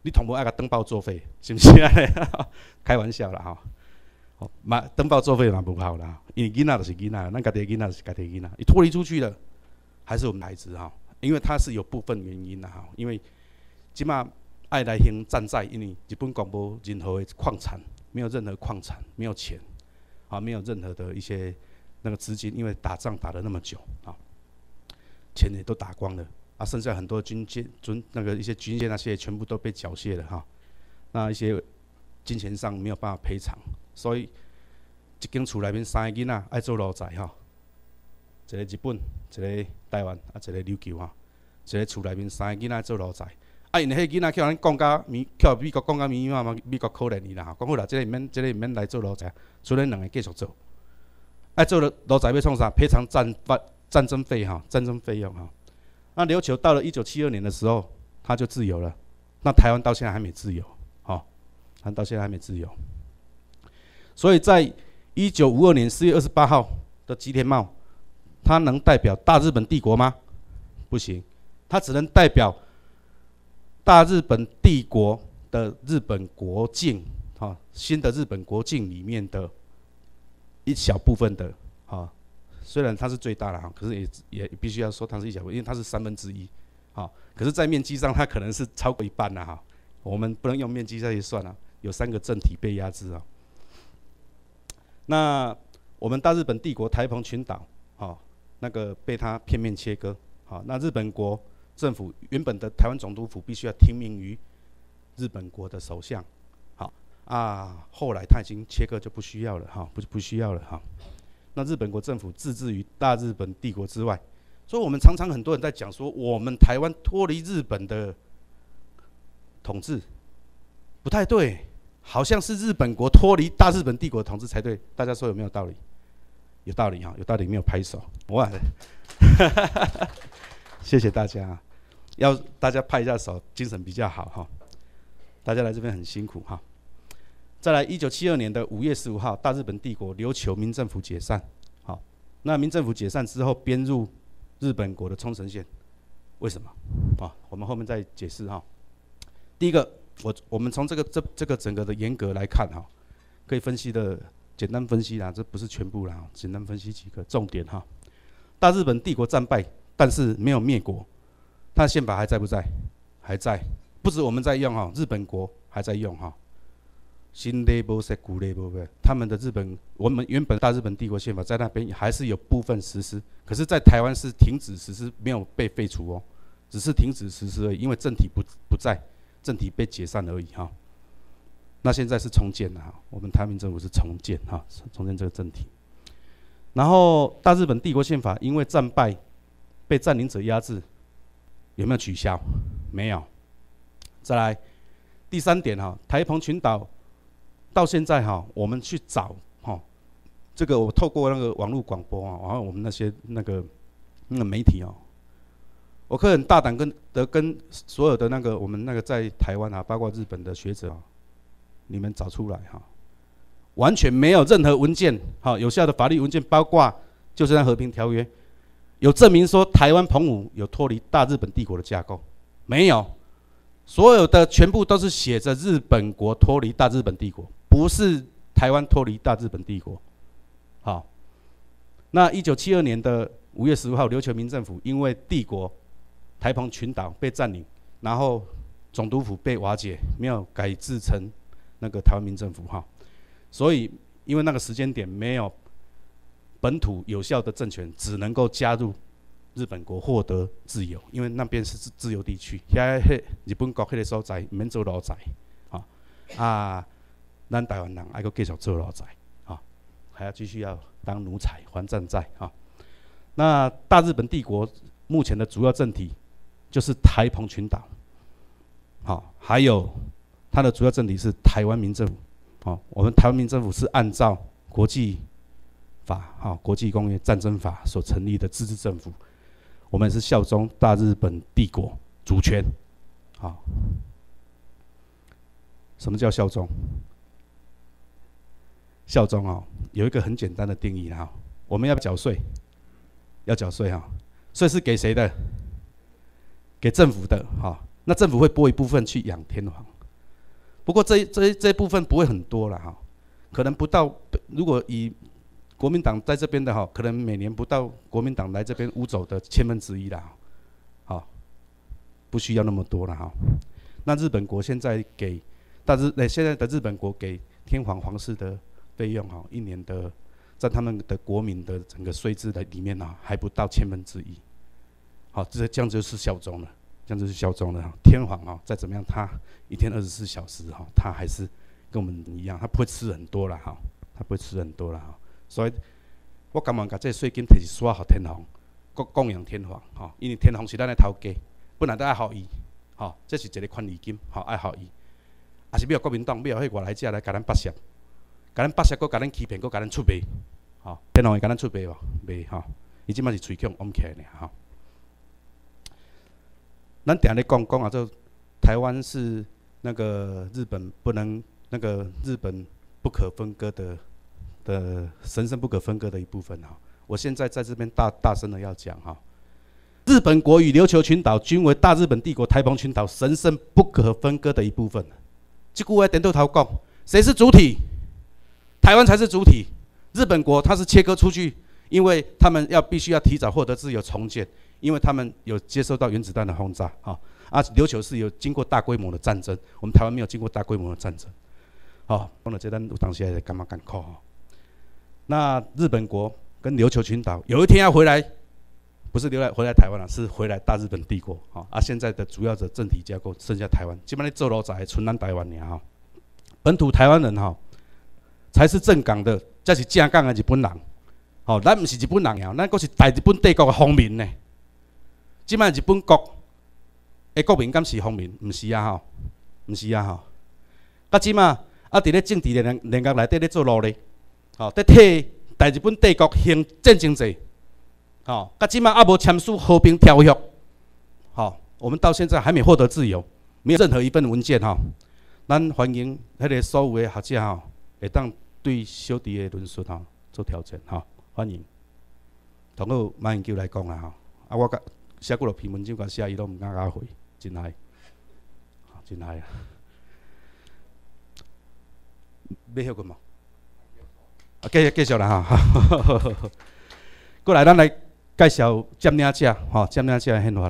你同无爱甲登报作废，是不是安尼？开玩笑啦吼。嘛登报作废嘛不好啦，因为囡仔就是囡仔，咱家己囡仔就是家己囡仔，伊脱离出去了，还是我们孩子哈。因为它是有部分原因啦哈，因为即马爱来兴战债，因为日本国无任何的矿产，没有任何矿产，没有钱，啊，没有任何的一些那个资金，因为打仗打了那么久啊，钱也都打光了啊，剩下很多军舰、那个一些军舰那些全部都被缴械了哈，那一些金钱上没有办法赔偿，所以一间厝内面三个囡仔爱做奴才哈，一个日本，一个台湾，啊一个琉球哈，一个厝内面三个囡仔做奴才。啊，因迄囡仔叫咱讲甲叫美国讲甲咪嘛，美国可怜伊啦吼，讲好啦，这个毋免来做奴才，所以咱两个继续做。爱做奴才要创啥？赔偿战争费哈，战争费用哈。那琉球到了1972年的时候，他就自由了。那台湾到现在还没自由，好，台湾到现在还没自由。所以在1952年4月28号的吉田茂，他能代表大日本帝国吗？不行，他只能代表大日本帝国的日本国境，新的日本国境里面的一小部分的，虽然它是最大的哈，可是也必须要说它是一小部分，因为它是1/3，可是，在面积上它可能是超过一半了哈。我们不能用面积再去算啊，有3个政体被压制啊。那我们大日本帝国台澎群岛，那个被它片面切割，那日本国政府原本的台湾总督府必须要听命于日本国的首相，后来他已经切割就不需要了哈，不需要了哈。那日本国政府自治于大日本帝国之外，所以我们常常很多人在讲说，我们台湾脱离日本的统治，不太对，好像是日本国脱离大日本帝国的统治才对。大家说有没有道理？有道理哈，有道理没有拍手，哇！谢谢大家，要大家拍一下手，精神比较好哈。大家来这边很辛苦哈。再来，1972年的5月15号，大日本帝国琉球民政府解散。好，那民政府解散之后，编入日本国的冲绳县，为什么？我们后面再解释哈。第一个，我们从这个整个的严格来看哈，可以分析的简单分析啦，这不是全部啦，简单分析几个重点哈。大日本帝国战败，但是没有灭国，它的宪法还在不在？还在，不止我们在用哈，日本国还在用哈。新类不是古类不是，他们的我们原本大日本帝国宪法在那边还是有部分实施，可是，在台湾是停止实施，没有被废除哦，只是停止实施而已，因为政体不在，政体被解散而已哈。那现在是重建了哈，我们台湾民政府是重建哈，重建这个政体。然后大日本帝国宪法因为战败被占领者压制，有没有取消？没有。再来第3点哈，台澎群岛。到现在哈，我们去找哈，这个我透过那个网络广播啊，然后我们那些那个媒体哦，我可以很大胆跟所有的那个我们那个在台湾啊，包括日本的学者啊，你们找出来哈，完全没有任何文件有效的法律文件，包括就是那和平条约，有证明说台湾澎湖有脱离大日本帝国的架构，没有，所有的全部都是写着日本国脱离大日本帝国。不是台湾脱离大日本帝国，好。那1972年的5月15号，琉球民政府因为帝国台澎群岛被占领，然后总督府被瓦解，没有改制成那个台湾民政府哈，所以因为那个时间点没有本土有效的政权，只能够加入日本国获得自由，因为那边是自由地区，日本国迄个所在唔免做奴才，咱台湾人还阁继续做奴才，还要继续要当奴才还战债哈。那大日本帝国目前的主要政体就是台澎群岛，还有它的主要政体是台湾民政府，我们台湾民政府是按照国际法、国际公约、战争法所成立的自治政府，我们是效忠大日本帝国主权，什么叫效忠？效忠有一个很简单的定义哈，我们要缴税，要缴税哈，税是给谁的？给政府的哈，那政府会拨一部分去养天皇， 不过这部分不会很多了哈，可能不到，如果以国民党在这边的哈，可能每年不到国民党来这边乌走的1/1000啦，好，不需要那么多了哈。那日本国现在给现在的日本国给天皇皇室的费用哈，一年的在他们的国民的整个税制的里面呢，还不到1/1000，好，这样就是效忠了。这样就是效忠了。天皇啊，再怎么样，他一天24小时哈，他还是跟我们一样，他不会吃很多啦哈，他不会吃很多啦哈。所以，我甘愿把这税金摕去刷给天皇，供养天皇哈，因为天皇是咱的头家，本来都爱予伊，哈，这是一个权利金，哈，爱予伊。也是要国民党要迄外来者来甲咱剥削，甲咱剥削，搁甲咱欺骗，搁甲咱出卖，哈，天皇会甲咱出卖无？袂哈，伊即摆是喙强往起来哈。咱定咧讲啊，就台湾是那个日本不能那个日本不可分割的神圣不可分割的一部分哈。我现在在这边大声的要讲哈，日本国与琉球群岛均为大日本帝国台澎群岛神圣不可分割的一部分。这句话点到头讲，谁是主体？台湾才是主体。日本国它是切割出去，因为他们必须要提早获得自由重建。因为他们有接受到原子弹的轰炸，琉球是有经过大规模的战争，我们台湾没有经过大规模的战争，讲到这咱有当时也感觉艰苦那日本国跟琉球群岛有一天要回来，不是回来台湾了，是回来大日本帝国现在的主要的政体架构剩下台湾，基本上做老仔纯咱台湾尔本土台湾人才是正港的，才是正港的日本人，咱不是日本人咱阁是大日本帝国的皇民呢。即摆日本国的国民敢是皇民？毋是啊吼，毋是啊吼。到即摆伫咧政治联合内底咧做努力，伫替大日本帝国行战争罪，到即摆无签署和平条约，我们到现在还没获得自由，没有任何一份文件咱欢迎迄个所有的学者会当对小弟的论述做挑战欢迎。同好马英九来讲啊我甲。写几落篇文章，甲写伊拢毋敢回，真害，真害啊！要休困无？继续啦哈。过来，咱来介绍占领者占领者的宪法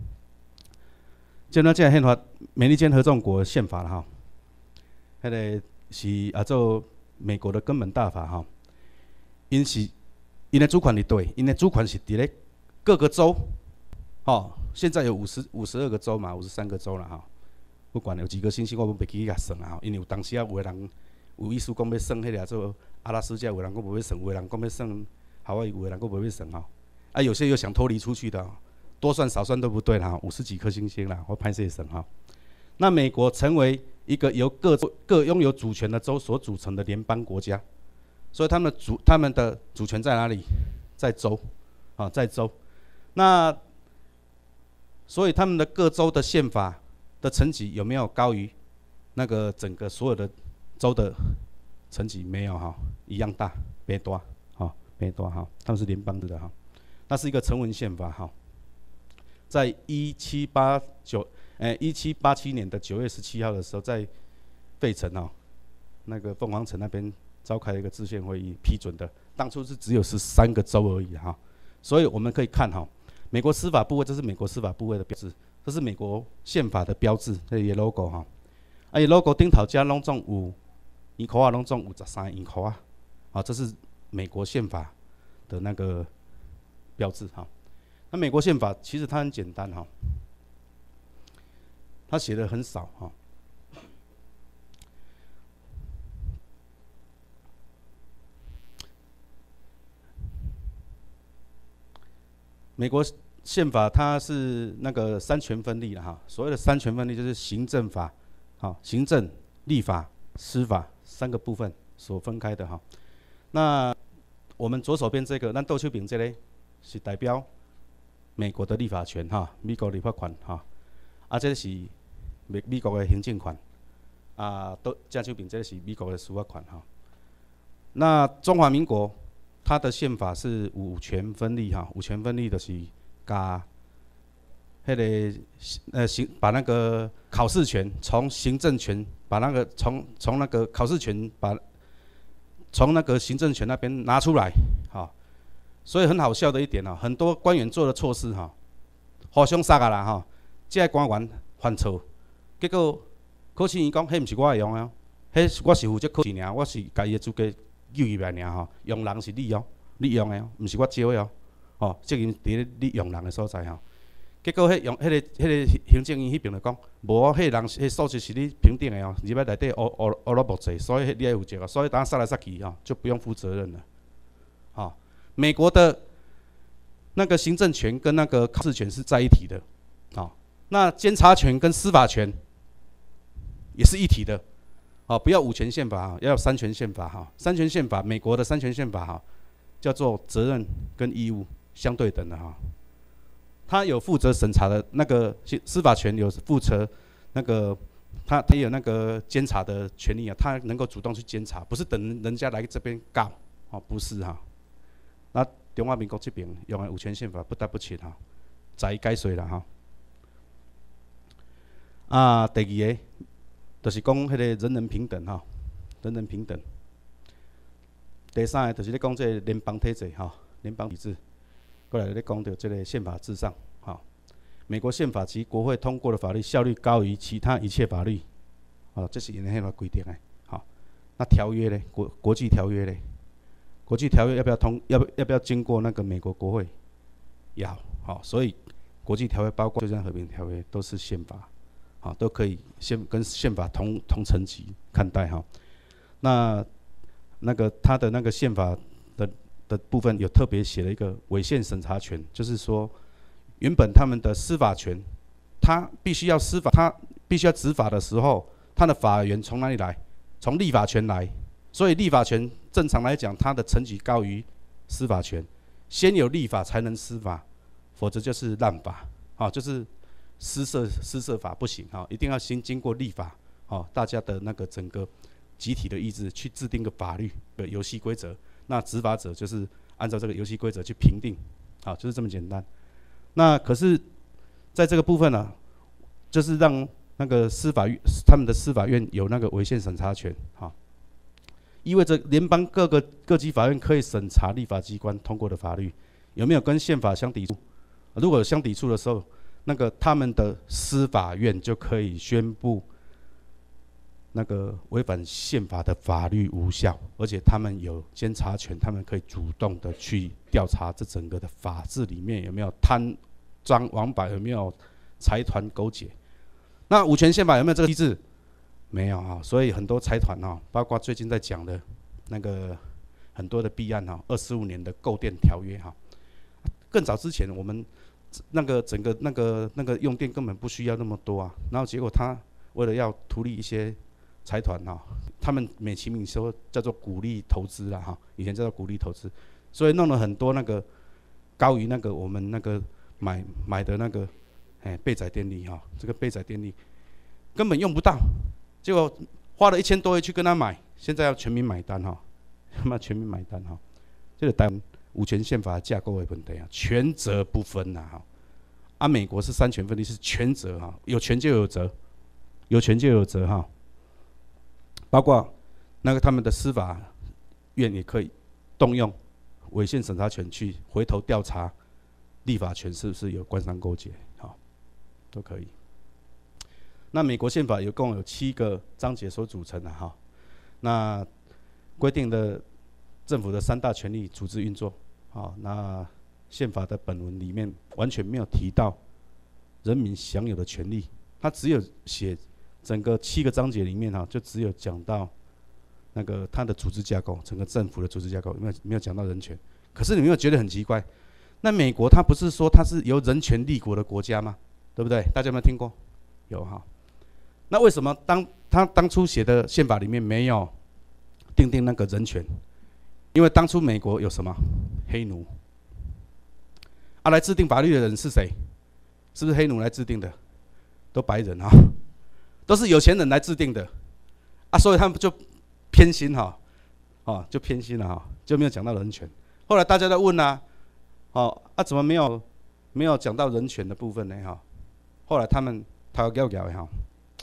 占领者的宪法，美利坚合众国宪法啦迄个是做美国的根本大法因的主权伫倒？因的主权是伫咧各个州。现在有52个州嘛，53个州啦不管有几个星期，我袂记甲算因为有当时有的人有意思讲要算迄个做阿拉斯加，有的人讲无要算，有的人讲要算夏威夷，有的人讲无要算有些又想脱离出去的，多算少算都不对啦，50几颗星星啦，我歹势算那美国成为一个由各拥有主权的州所组成的联邦国家，所以他们的主权在哪里？在州在州。那所以他们的各州的宪法的层级有没有高于那个整个所有的州的层级？没有一样大，别大别大他们是联邦制的那是一个成文宪法在1787年的9月17号的时候，在费城那个凤凰城那边召开了一个制宪会议批准的，当初是只有13个州而已所以我们可以看美国司法部位，这是美国司法部位的标志，这是美国宪法的标志，这个 logo 伊 logo 顶头加拢总有圆箍拢总有13圆箍这是美国宪法的那个标志那美国宪法其实它很简单它写的很少美国宪法它是那个三权分立的所谓的三权分立就是行政法、行政、立法、司法3个部分所分开的那我们左手边这个，咱右手边这个是代表美国的立法权美国立法权这是美国的行政权正手边这个是美国的司法权那中华民国。它的宪法是五权分立五权分立就是甲把那个考试权从行政权把那个从那个考试权从那个行政权那边拿出来，所以很好笑的一点很多官员做的错事互相杀啦这个官员犯错，结果考试院讲，迄毋是我会用迄我是负责考试尔，我是家己的资格救入来尔用人是你用的毋是我招的责任伫你用人的所在结果迄个行政院迄边就讲，无迄人迄素质是你评定的入来内底乌了木济，所以你要负责所以当杀来杀去就不用负责任了美国的那个行政权跟那个考试权是在一起的那监察权跟司法权也是一体的不要五权宪法要有三权宪法三权宪法，美国的三权宪法叫做责任跟义务相对等的他有负责审查的那个司法权，有负责那个他有那个监察的权利他能够主动去监察，不是等人家来这边告不是那中华民国这边用的五权宪法不得不亲早已改水了第二个就是讲迄个人人平等人人平等。第三个就是咧讲这个联邦体制联邦体制。过来咧讲到这个宪法至上美国宪法及国会通过的法律效力高于其他一切法律这是因的宪法规定的那条约咧，国际条约咧，国际条约要不要经过那个美国国会？要所以国际条约包括休战和平条约都是宪法都可以跟宪法同层级看待那个他的那个宪法的部分有特别写了一个违宪审查权，就是说原本他们的司法权，他必须要执法的时候，他的法源从哪里来？从立法权来，所以立法权正常来讲，它的层级高于司法权，先有立法才能司法，否则就是滥法就是私设法不行一定要先经过立法大家的那个整个集体的意志去制定个法律的游戏规则。那执法者就是按照这个游戏规则去评定就是这么简单。那可是在这个部分就是让那个他们的司法院有那个违宪审查权意味着联邦各级法院可以审查立法机关通过的法律有没有跟宪法相抵触。如果有相抵触的时候，那个他们的司法院就可以宣布那个违反宪法的法律无效，而且他们有监察权，他们可以主动的去调查这整个的法制里面有没有贪赃枉法，有没有财团勾结。那五权宪法有没有这个机制？没有所以很多财团包括最近在讲的那个很多的弊案25年的购电条约更早之前我们那个整个那个用电根本不需要那么多然后结果他为了要图利一些财团他们美其名说叫做鼓励投资啦以前叫做鼓励投资，所以弄了很多那个高于那个我们那个买的那个备载电力这个备载电力根本用不到，结果花了1000多亿去跟他买，现在要全民买单全民买单这个台湾五权宪法架构的问题权责不分美国是三权分立，是权责有权就有责，有权就有责包括那个他们的司法院也可以动用违宪审查权去回头调查立法权是不是有官商勾结都可以。那美国宪法共有7个章节所组成的那规定的政府的3大权力组织运作那宪法的本文里面完全没有提到人民享有的权利，它只有写整个7个章节里面就只有讲到那个它的组织架构，整个政府的组织架构没有讲到人权。可是你没有觉得很奇怪？那美国它不是说它是由人权立国的国家吗？对不对？大家有没有听过？有那为什么他当初写的宪法里面没有订定那个人权？因为当初美国有什么黑奴来制定法律的人是谁？是不是黑奴来制定的？都白人都是有钱人来制定的所以他们就偏心就偏心了就没有讲到人权。后来大家在问怎么没有讲到人权的部分呢后来他们他要的哈，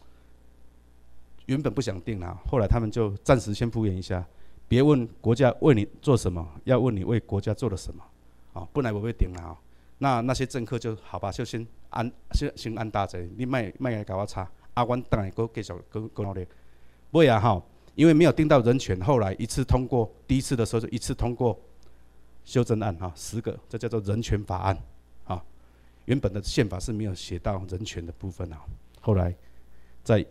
原本不想定啦，后来他们就暂时先敷衍一下，别问国家为你做什么，要问你为国家做了什么，啊，本来我会定啦，那些政客就好吧，就先按大者，你卖来搞我差，阮当然继续努力，尾啊哈，因为没有定到人权，后来一次通过，第一次的时候就一次通过修正案哈，10个，这叫做人权法案，啊，原本的宪法是没有写到人权的部分啊，后来在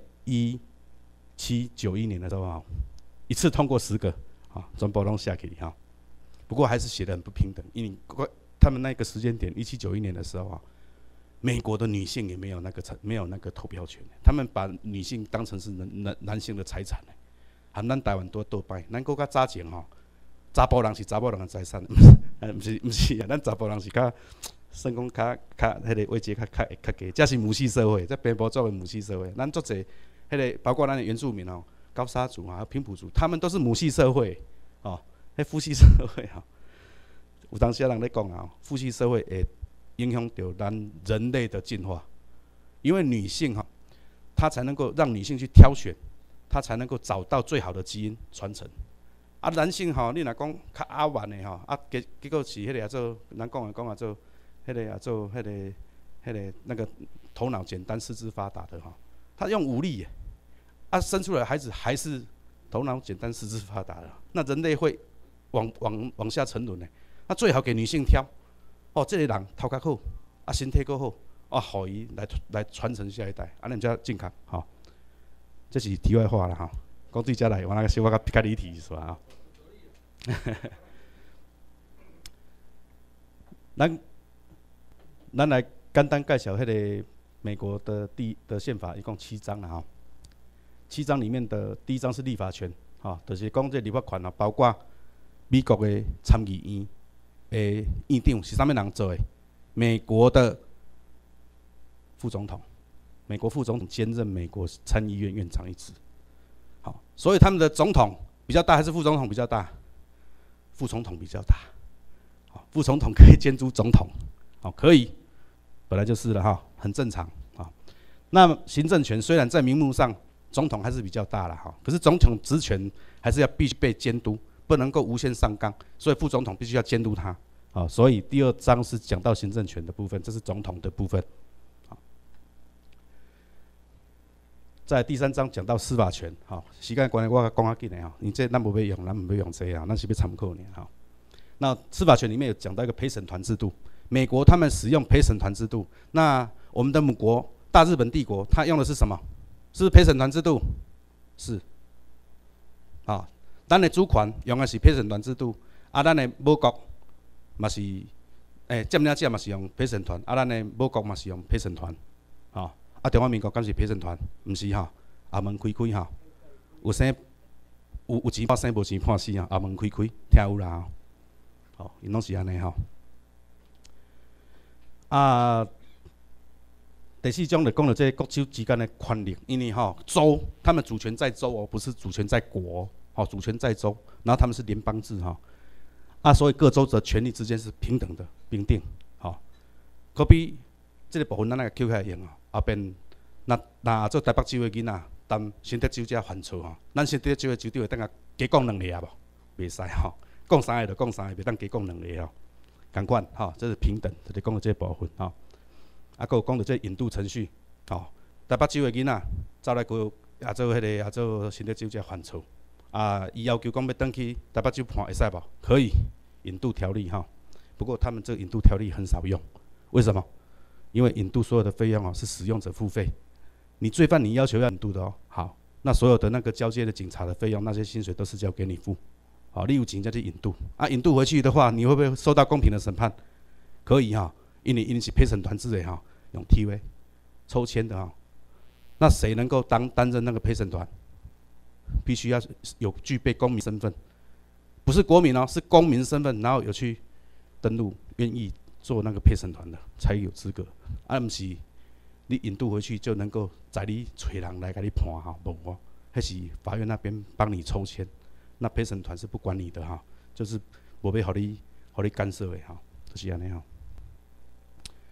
1791年的时候啊，一次通过10个，啊，全部拢下去哈，不过还是写得很不平等，因为他们那个时间点，1791年的时候啊，美国的女性也没有那个投票权，他们把女性当成是男性的财产，和咱台湾多倒摆，咱国较早前吼，查甫人是查某人的财产，毋是啊，咱查甫人是较算讲较迄个位阶较低，这是母系社会，这边坡族的母系社会，咱足侪迄个包括咱的原住民哦，高沙族啊、平埔族，他们都是母系社会哦，迄父系社会哈。有当时人咧讲啊，父系社会会影响到咱人类的进化，因为女性哈，她才能够让女性去挑选，她才能够找到最好的基因传承。啊，男性吼，你若讲较阿玩的吼，啊结果是迄个做，咱讲做，迄个做迄个那个头脑简单、四肢发达的哈，他用武力，啊生出来的孩子还是头脑简单、四肢发达的，那人类会往下沉沦的。那最好给女性挑，哦，这个人头壳好，啊，身体够好，啊，互伊来传承下一代，安尼才健康，吼。这是题外话啦，吼。讲对遮来，我那个小可较离题是吧？咱来简单介绍迄个美国的宪法，一共7章啦，吼。7章里面的第1章是立法权，吼，就是讲这立法权啊，包括美国的参议院。院长是啥物人做的？美国的副总统，美国副总统兼任美国参议院院长一职。好，所以他们的总统比较大还是副总统比较大？副总统比较大。好，副总统可以监督总统，好，可以，本来就是了哈，很正常啊。那行政权虽然在名目上总统还是比较大了哈，可是总统职权还是必须被监督。不能够无限上纲，所以副总统必须要监督他。好，所以第2章是讲到行政权的部分，这是总统的部分。好，在第3章讲到司法权。好，时间关系我讲较紧的哈，因这咱无要用，咱唔要用这啊，咱是要参考呢哈。那司法权里面有讲到一个陪审团制度，美国他们使用陪审团制度，那我们的母国大日本帝国，它用的是什么？是不是陪审团制度？是。啊。咱的主权用的是陪审团制度，啊，咱的母国嘛是，占领者嘛是用陪审团，啊，咱的母国嘛是用陪审团，啊，中华民国敢是陪审团？毋是哈，后门开开哈，有生有钱判生，无钱判死啊，后门开开，听有啦，吼，因拢是安尼吼。啊，第4章就讲到这国州之间的权力，因为州他们主权在州哦，不是主权在国。主权在州，然后他们是联邦制所以各州的权力之间是平等的平定，可比这个部分咱来扣起来用后边那做台北州的囡仔，担新德州遮犯错咱新德州的州长会当下加讲2个啊无？袂使讲3个就讲3个，袂当加讲2个同款这是平等，就是讲到这部分还有讲到这引渡程序台北州的囡仔走来过也做新德州遮犯错。伊要求讲要转去台北州判会使无？可以，引渡条例不过他们这个引渡条例很少用，为什么？因为引渡所有的费用是使用者付费，你罪犯你要求要引渡的好，那所有的那个交接的警察的费用，那些薪水都是交给你付，你有钱再去引渡引渡回去的话，你会不会受到公平的审判？可以因为是陪审团制的用 TV 抽签的那谁能够担任那个陪审团？必须要有具备公民身份，不是国民是公民身份，然后有去登录，愿意做那个陪审团的才有资格。不是你引渡回去就能够在你找人来给你判无那是法院那边帮你抽签，那陪审团是不管你的就是无要互你干涉的就是安尼过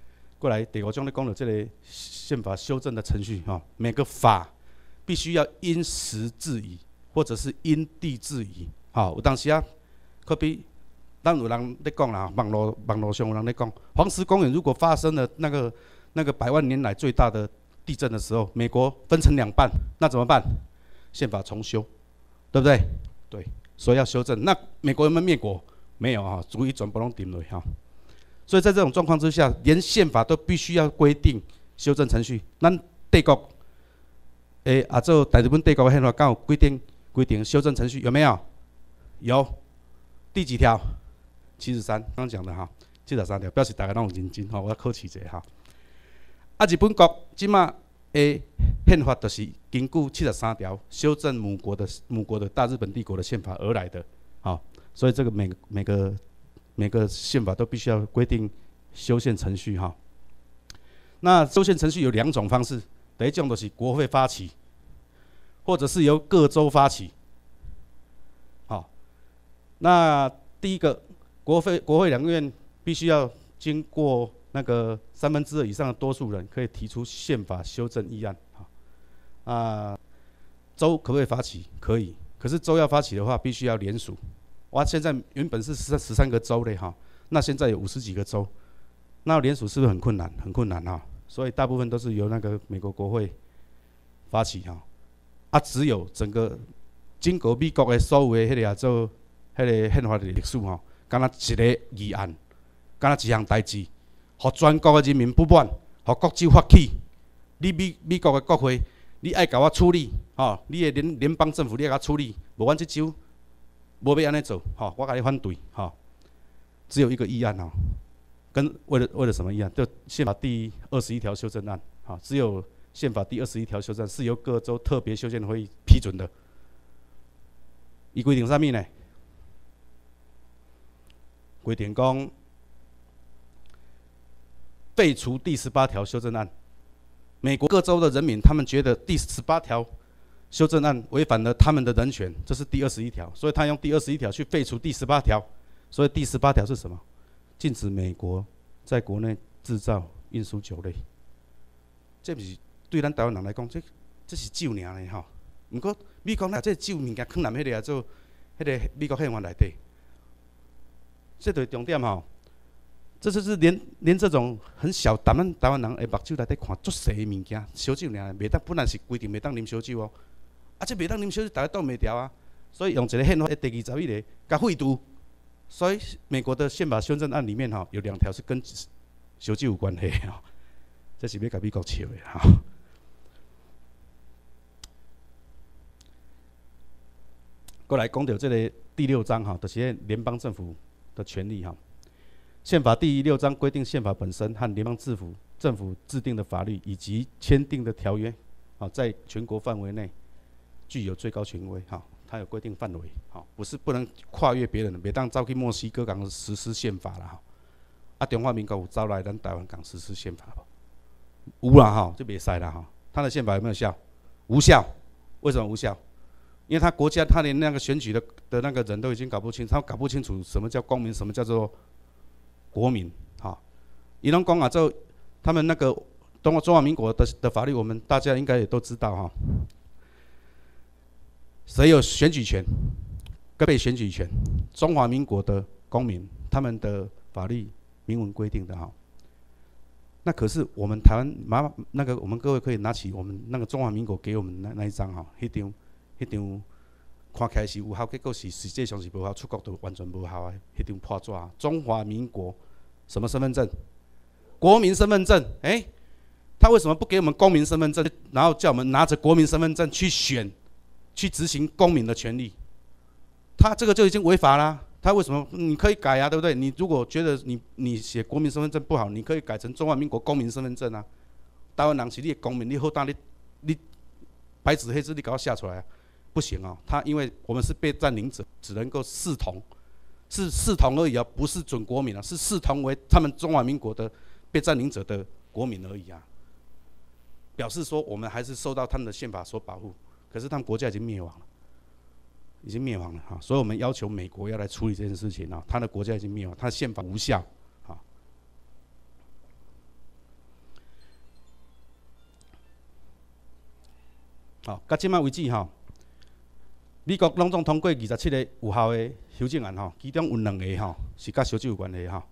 过来第5章咧讲到这个宪法修正的程序哈，每个法必须要因时制宜，或者是因地制宜。好，有当时啊，可比咱有人咧讲啦，网络上有人咧讲，黄石公园如果发生了那个100万年来最大的地震的时候，美国分成2半，那怎么办？宪法重修，对不对？对，所以要修正。那美国有没有灭国？没有哈，逐一全部拢定落哈。所以在这种状况之下，连宪法都必须要规定修正程序。咱帝国做大日本帝国的宪法，敢有规定修正程序有没有？有，第几条？73，刚刚讲的哈，73条，表示大家拢有认真哈，我要考试一下哈。啊，日本国即马的宪法就是根据73条修正母国的大日本帝国的宪法而来的，好，所以这个每个宪法都必须要规定修宪程序哈。那修宪程序有2种方式，第一种就是国会发起，或者是由各州发起。好，那第一个国会两院必须要经过那个2/3以上的多数人可以提出宪法修正议案。州可不可以发起？可以，可是州要发起的话，必须要联署。哇，现在原本是13个州嘞哈，那现在有50几个州，那联署是不是很困难？很困难哈，所以大部分都是由那个美国国会发起哈。只有整个经过美国的所有的迄个做迄个宪法的历史吼，敢若一个议案，敢若一项代志，互全国的人民不满，互国际发起，你美国的国会，你爱甲我处理吼，你的联邦政府你爱甲我处理，无阮即州。无要安尼做，吼，我甲你反对，吼，只有一个议案哦，为了什么议案？就宪法第21条修正案，好，只有宪法第21条修正是由各州特别修宪会议批准的。伊规定啥物呢？规定讲废除第18条修正案。美国各州的人民，他们觉得第18条。修正案违反了他们的人权，这是第21条，所以他用第21条去废除第18条。所以第18条是什么？禁止美国在国内制造、运输酒类。这不是对咱台湾人来讲，这是酒尔呢吼。不过美国拿这酒物件放南迄个做迄个美国宪法内底，这就是重点吼。这就是连这种很小，咱们台湾人会目睭内底看足细的物件，烧酒尔，袂当本来是规定袂当啉烧酒哦。这袂当啉烧酒，大家挡袂调啊，所以用一个宪法的第21个甲废除。所以美国的宪法修正案里面有2条是跟烧酒有关系这是要甲美国笑的过来讲到这个第6章就是联邦政府的权利宪法第6章规定宪法本身和联邦政府制定的法律以及签订的条约在全国范围内。具有最高权威，它有规定范围，不是不能跨越别人的，袂当走去墨西哥港实施宪法啦，中华民国有走来咱台湾港实施宪法无？有啦就袂使啦它的宪法有没有效？无效。为什么无效？因为他国家他连那个选举的那个人都已经搞不清，他搞不清楚什么叫公民，什么叫做国民，伊拢讲做他们那个中华民国的法律，我们大家应该也都知道谁有选举权跟被选举权？中华民国的公民，他们的法律明文规定的那可是我们台湾我们各位可以拿起我们那个中华民国给我们那一张迄张看起来是有效，结果是实际上是无效，出国就完全无效迄张破纸。中华民国什么身份证？国民身份证。他为什么不给我们公民身份证，然后叫我们拿着国民身份证去选？去执行公民的权利，他这个就已经违法啦。他为什么？你可以改对不对？你如果觉得你写国民身份证不好，你可以改成中华民国公民身份证啊。台湾人是你的公民，你好当你白纸黑字你给我下出来不行他因为我们是被占领者，只能够视同，是视同而已不是准国民是视同为他们中华民国的被占领者的国民而已表示说我们还是受到他们的宪法所保护。可是他们国家已经灭亡了，所以我们要求美国要来处理这件事情他的国家已经灭亡，他的宪法无效好，到即摆为止吼，美国拢总通过27个有效的修正案吼，其中有2个吼是甲烧酒有关系吼。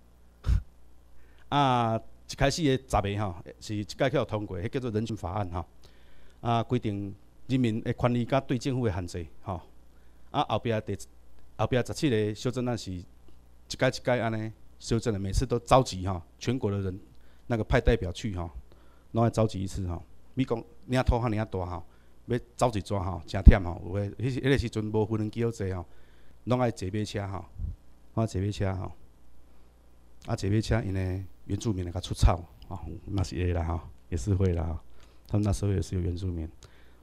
一开始的10个吼是即届去互通过，迄叫做人权法案吼。规定人民的权利甲对政府的限制吼。后壁17个修正案是一届安尼修正的，每次都召集吼全国的人那个派代表去吼，拢要召集一次吼。美国领土遐尔大吼，要走一转吼，真忝吼。有诶，迄个时阵无无人机好坐吼，拢爱坐马车吼，坐马车吼。坐马车因诶原住民来甲出草吼，嘛是会啦吼，也是会啦。他们那时候也是有原住民。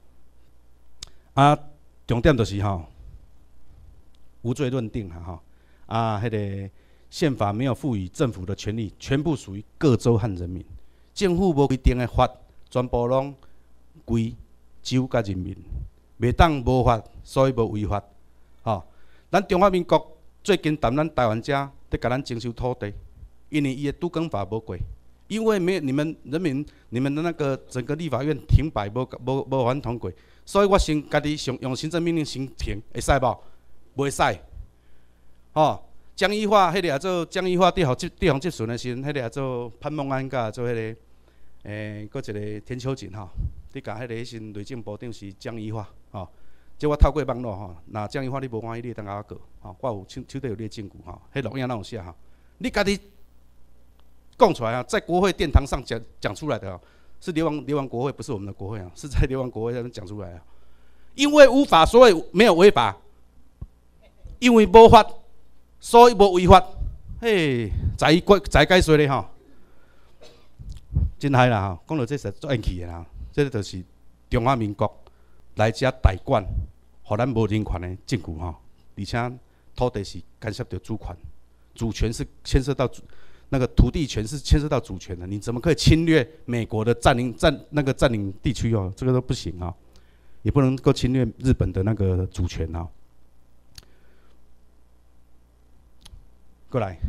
重点就是吼。无罪论定吼，迄个宪法没有赋予政府的权利，全部属于各州和人民。政府无规定的法，全部拢归州甲人民，袂当无法，所以无违法。咱中华民国最近咱台湾遮在甲咱征收土地，因为伊的都更法无过，因为没有你们人民，你们的那个整个立法院停摆，无法通过，所以我先家己用行政命令先停，会使无？袂使，江宜桦迄个也做江宜桦地方集权的时阵，迄个也做潘孟安甲做迄个，搁一个田秋瑾吼，你甲迄个迄时内政部长是江宜桦即我透过网络若江宜桦你无欢喜，你会当甲我告我有手底有你的证据迄录音哪有写你家己讲出来在国会殿堂上讲出来的是流亡国会，不是我们的国会是在流亡国会那边讲出来因为无法，所以没有违法。因为无法，所以无违法。嘿，才解说咧吼，真嗨啦吼！讲到这实足怨气的啦，这就是中华民国来遮代管，互咱无人权的证据吼。而且土地是干涉到主权，主权是牵涉到那个土地权是牵涉到主权的，你怎么可以侵略美国的占领地区这个都不行也不能够侵略日本的那个主权过来，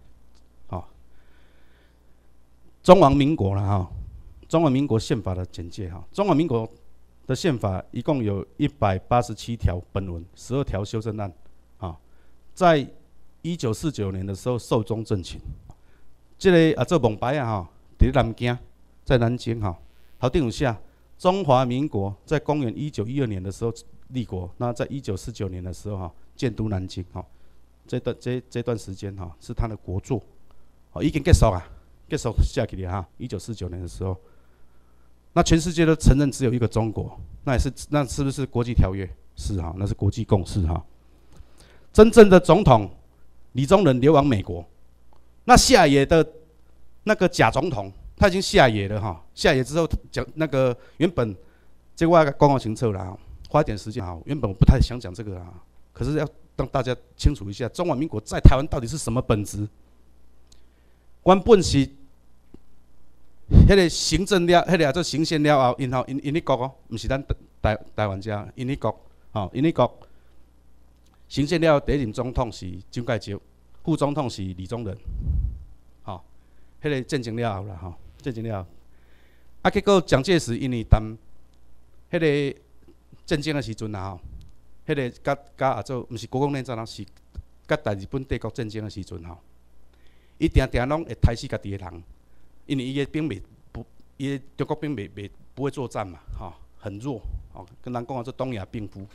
中华民国啦中华民国宪法的简介中华民国的宪法一共有187条本文，12条修正案在1949年的时候寿终正寝。这个做蒙牌伫南京，在南京头顶有写中华民国在公元1912年的时候立国，那在1949年的时候建都南京这段时间是他的国作已经结束下去了1949年的时候，那全世界都承认只有一个中国，那是不是国际条约？是那是国际共识真正的总统李宗仁流亡美国，那下野的那个假总统他已经下野了下野之后讲那个原本这我公共清楚啦，花一点时间原本我不太想讲这个可是要让大家清楚一下，中华民国在台湾到底是什么本质？原本是迄个行政了，迄个做行宪了后，因迄国毋是咱台湾遮，因迄国因迄国行宪了第一任总统是蒋介石，副总统是李宗仁，迄个战争了后啦战争了后，结果蒋介石因为谈迄个战争的时阵迄个甲做毋是国共内战是甲大日本帝国战争的时阵伊定定拢会杀死家己的人，因为伊的兵伊的中国兵不会作战嘛很弱跟人讲做东亚病夫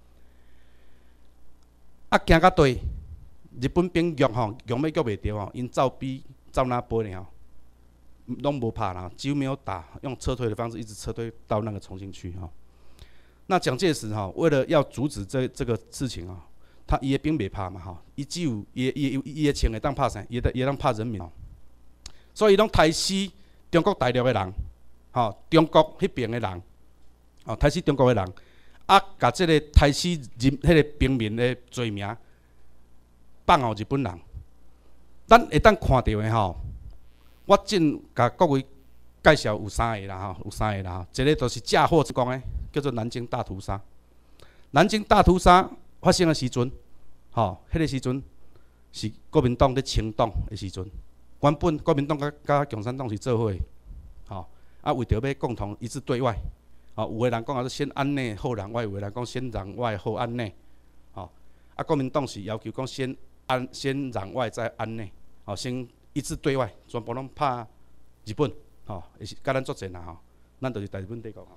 行到底日本兵强要强袂着因照逼照那飞呢拢无拍啦，几乎没有打，用撤退的方式一直撤退到那个重庆去那蒋介石为了要阻止这个事情他伊的兵袂拍嘛伊只有伊的枪会当拍啥？伊会当拍人民所以伊拢杀死中国大陆的人中国迄边的人杀死中国的人甲这个杀死迄个平民的罪名放互日本人。咱会当看到的我正甲各位介绍有3个啦有3个啦一个就是嫁祸之功的，叫做南京大屠杀。南京大屠杀发生的时阵，迄个时阵是国民党咧清党的时阵，原本国民党甲共产党是做伙的，为着要共同一致对外， 有的人讲啊，先安内后攘外；有的人讲先攘外后安内。国民党是要求讲先攘外再安内，先一致对外，全部拢拍日本，也是甲咱作战啦，咱就是大日本帝国。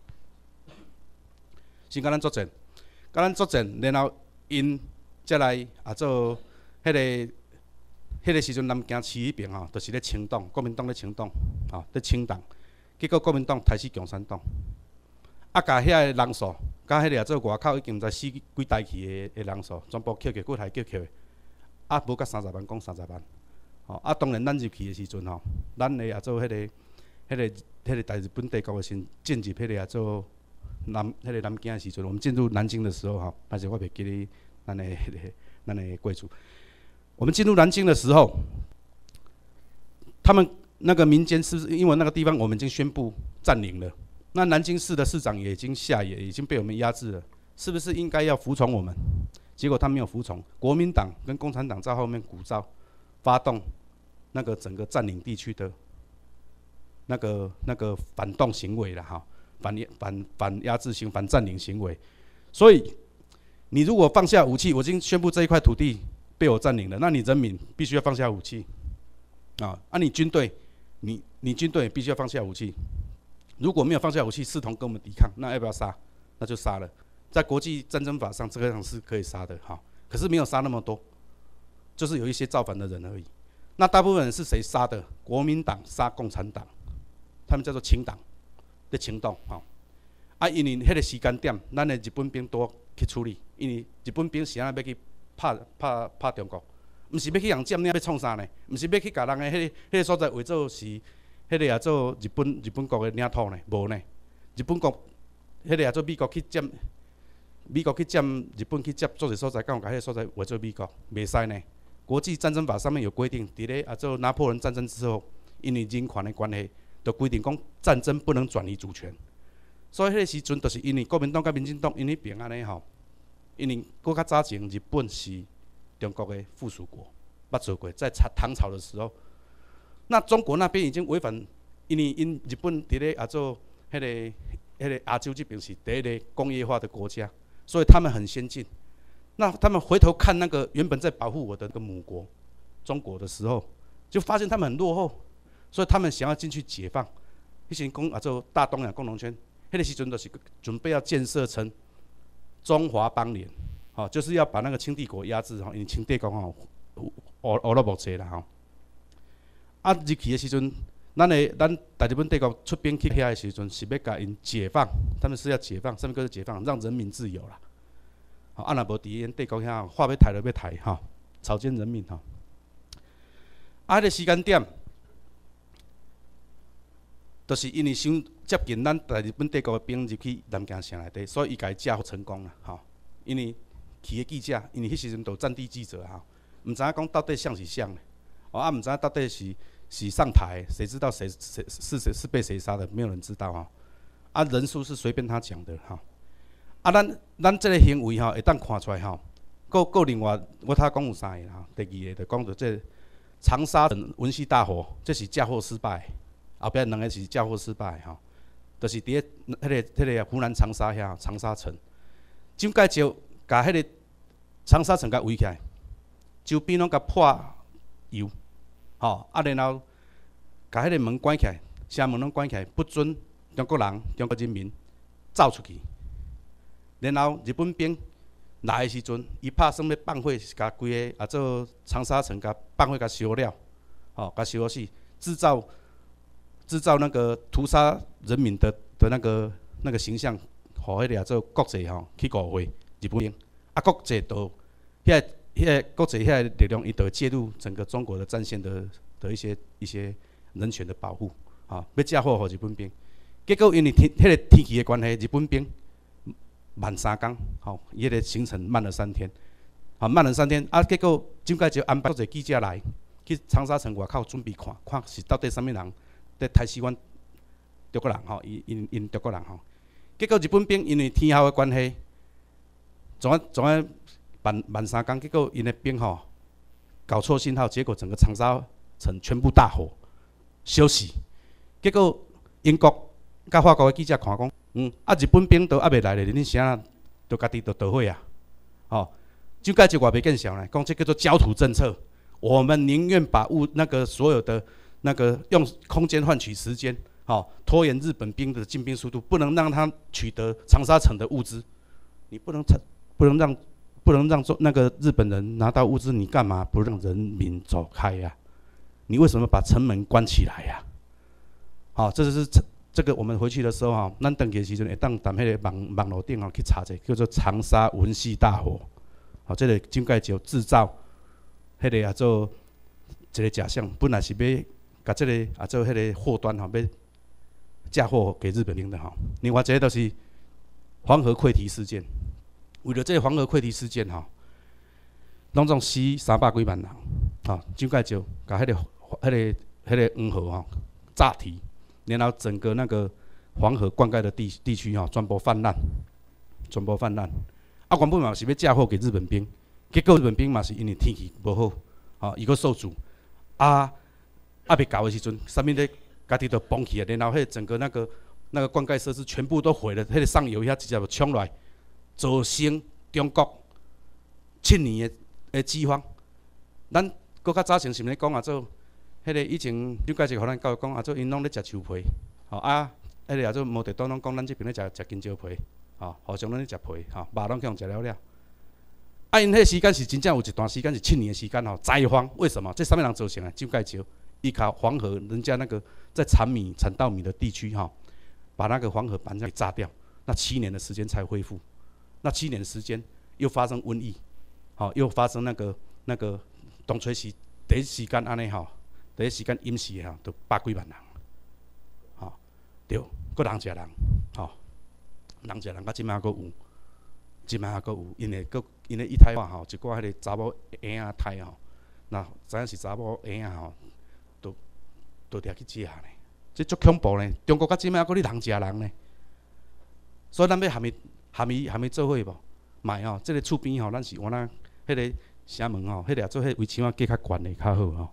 先甲咱作战，然后因再来做迄个时阵，南京市迄边就是咧清党，国民党咧清党，咧清党。结果国民党杀死共产党，甲遐个人数，甲迄个做外口已经在死几台去的人数，全部捡去，骨骸捡去，无甲30万，讲30万。当然咱入去的时阵咱的做迄个大日本帝国的先进入迄个做南京的时阵，我们进入南京的时候但是我袂记哩咱的贵族。我们进入南京的时候，他们那个民间是不是因为那个地方我们已经宣布占领了？那南京市的市长也已经下野，已经被我们压制了，是不是应该要服从我们？结果他没有服从，国民党跟共产党在后面鼓噪，发动那个整个占领地区的那个反动行为了反压制行、反占领行为。所以你如果放下武器，我已经宣布这一块土地被我占领了，那你人民必须要放下武器你军队，你军队必须要放下武器。如果没有放下武器，视同跟我们抵抗，那要不要杀？那就杀了。在国际战争法上，这个样是可以杀的可是没有杀那么多，就是有一些造反的人而已。那大部分人是谁杀的？国民党杀共产党，他们叫做清党的清党因为迄个时间点，咱的日本兵多去处理，因为日本兵是要去拍中国，毋是要去人占领，要创啥呢？毋是要去甲人的迄个所在画做是迄个做日本国的领土呢？无呢，日本国迄个做美国去占日本去占做一所在，敢有甲迄个所在画做美国？袂使呢。国际战争法上面有规定，伫咧做拿破仑战争之后，因为人权的关系，就规定讲战争不能转移主权。所以迄个时阵，就是因为国民党甲民进党因迄边安尼因为搁较早前日本是中国的附属国，捌做过，在唐朝的时候，那中国那边已经违反，因为日本伫咧做迄个亚洲这边是第一个工业化的国家，所以他们很先进。那他们回头看那个原本在保护我的那个母国中国的时候，就发现他们很落后，所以他们想要进去解放。迄时讲做大东亚共荣圈，迄个时阵就是准备要建设成中华邦联，就是要把那个清帝国压制因为清帝国学了无济啦入去的时阵，咱大日本帝国出兵去遐的时阵，是要甲因解放，他们是要解放，什么叫做解放？让人民自由啦。若无伫因帝国遐，话要抬就要抬草菅人命迄个时间点，就是因为伤接近咱大日本帝国的兵入去南京城内底，所以伊家架成功啦因为去的记者，因为迄时阵都有战地记者毋知影讲到底像是像的毋知影到底是上台，谁知道谁是被谁杀的，没有人知道人数是随便他讲的咱这个行为会当看出来佫另外我他讲有3个第2个就讲到这长沙城文夕大火，这是嫁祸失败，后壁2个是嫁祸失败就是伫迄个湖南长沙遐长沙城，蒋介石甲迄个长沙城甲围起来，周边拢甲泼油然后甲迄个门关起来，城门拢关起来，不准中国人、中国人民走出去。然后日本兵来的时阵，伊拍算要放火，甲规个做长沙城甲放火甲烧了，甲烧死，制造那个屠杀人民的那个形象，互迄个做国际去误会日本兵，国际都遐国际遐力量，伊就介入整个中国的战线的一些人权的保护要嫁祸互日本兵，结果因为迄个天气的关系，日本兵慢3天，伊迄个行程慢了3天，慢了3天，结果蒋介石安排一个记者来去长沙城外口准备看是到底啥物人在杀死阮中国人因中国人结果日本兵因为天候的关系，总啊慢3天，结果因的兵搞错信号，结果整个长沙城全部大火烧死，结果英国甲法国的记者看讲， 日本兵都还袂来咧，恁啥都家己都倒火啊！哦，蒋介石话袂见笑呢，讲这叫做焦土政策。我们宁愿把所有的用空间换取时间，拖延日本兵的进兵速度，不能让他取得长沙城的物资。你不能让日本人拿到物资，你干嘛不让人民走开呀？你为什么把城门关起来呀？这个我们回去的时候咱登去的时阵会当踮迄个网络顶去查者，叫做长沙文系大火。这个蒋介石制造迄个做一个假象，本来是要把这个做迄个祸端要嫁祸给日本兵的另外一个就是黄河溃堤事件。为了这个黄河溃堤事件拢总死300几万人。蒋介石把迄个黄河炸堤，然后整个黄河灌溉的地区全部泛滥，原本嘛是要嫁祸给日本兵，结果日本兵嘛是因为天气无好，伊阁受阻，未搞的时阵，啥物咧家己都崩起来，然后整个灌溉设施全部都毁了，迄个上游遐直接就冲来，造成中国7年的饥荒。咱搁较早前是毋是讲做迄个以前蒋介石互咱教育讲做因拢咧食树皮，迄个做毛泽东拢讲咱这边咧食香蕉皮，互相拢咧食皮，肉拢去用食了了。因迄时间是真正有一段时间是7年的时间灾荒。为什么？这啥物人造成的？蒋介石依靠黄河，人家在产稻米的地区把黄河板给炸掉，那7年的时间才恢复。那7年的时间又发生瘟疫，又发生东吹西，第一时间安尼第一时间淹死的都100几万人，对，搁人食人，人食人，到即摆搁有，因为一胎化一寡迄个查某婴仔胎那知影是查某婴仔都掠去食呢，这足恐怖呢！中国到即摆搁咧人食人呢，所以咱要含伊做伙无？卖这个厝边咱是往那迄个城门迄个做迄围墙架较悬的较好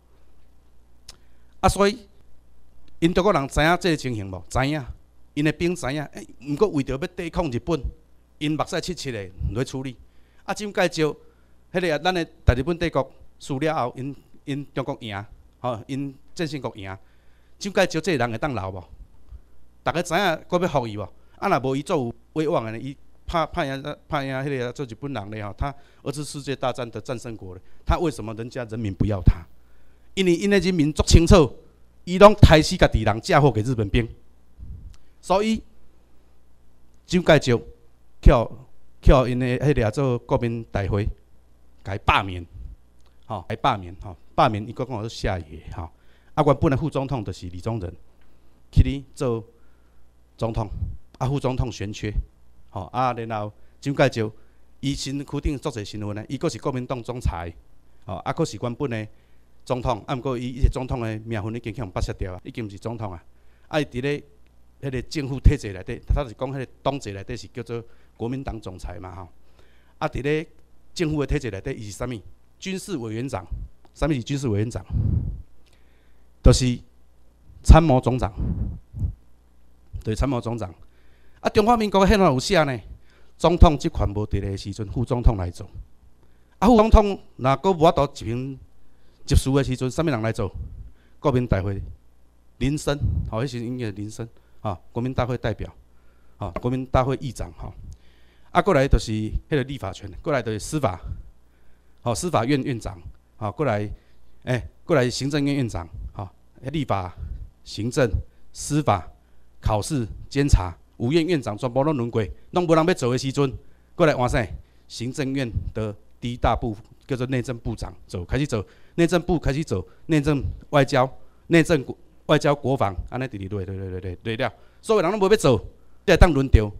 所以因中国人知影这个情形无？知影，因的兵知影，毋过为着要对抗日本，因目屎切切的来处理。蒋介石迄个咱的大日本帝国输了后，因中国赢，因战胜国赢。蒋介石这个人会当留无？大家知影，搁要服伊无？若无伊做有威望的，伊怕赢迄个做日本人咧他2次世界大战的战胜国咧，他为什么人家人民不要他？因为因的人民足清楚，伊拢杀死家己人，嫁祸给日本兵，所以蒋介石叫因的迄个做国民大会，甲伊罢免，甲伊罢免，罢免伊个讲做下野，原本的副总统就是李宗仁，去哩做总统，副总统悬缺，然后蒋介石伊身躯顶足侪身份呢，伊阁是国民党总裁，阁是原本的总统，毋过伊总统的名分已经去互剥削掉啊，已经毋是总统啊。伊伫咧迄个政府体制内底，他是讲迄个党制内底是叫做国民党总裁嘛伫咧政府的体制内底，伊是啥物？军事委员长。啥物是军事委员长？就是参谋总长。对，参谋总长。中华民国宪法有写呢，总统职权无伫咧时阵，副总统来做。副总统若阁无法度一凭接事的时阵，啥物人来做？国民大会林森，迄时应该是林森，国民大会代表，国民大会议长，过来就是迄个立法权，过来就是司法，司法院院长，过来，过来行政院院长，立法、行政、司法、考试、监察，五院院长全部拢轮过，拢无人要做的时阵，过来换啥？行政院的第一大部叫做内政部长开始做。内政部开始做内政外交、内政外交国防，安尼直直对了，所有人拢无要做，才会当轮调。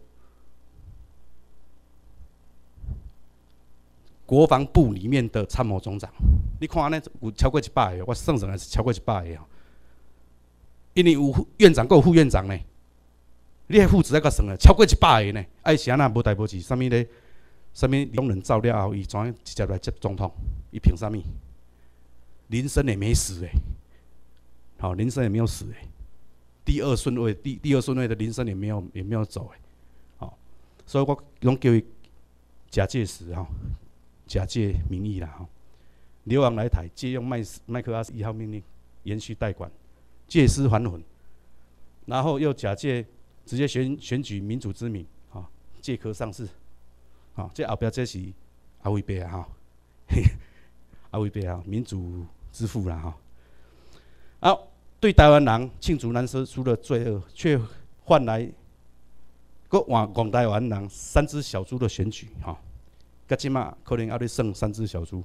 国防部里面的参谋总长，你看安尼有超过100个，我算算是超过100个因为有院长，阁有副院长呢。你迄副职还阁算了，超过100个呢。是安那无代无志，啥物咧？啥物用人造了后，伊怎样直接来接总统？伊凭啥物？林森也没死林森也没有死第二顺位的林森也没有走所以我拢叫伊假借时假借名义啦流亡来台，借用麦克阿瑟1号命令延续代管，借尸还魂，然后又假借直接选举民主之名借壳上市这后边这是阿伟伯阿伟伯民主之父啦对台湾人罄竹难书的罪恶，却换来广台湾人3只小猪的选举到即马可能还在算3只小猪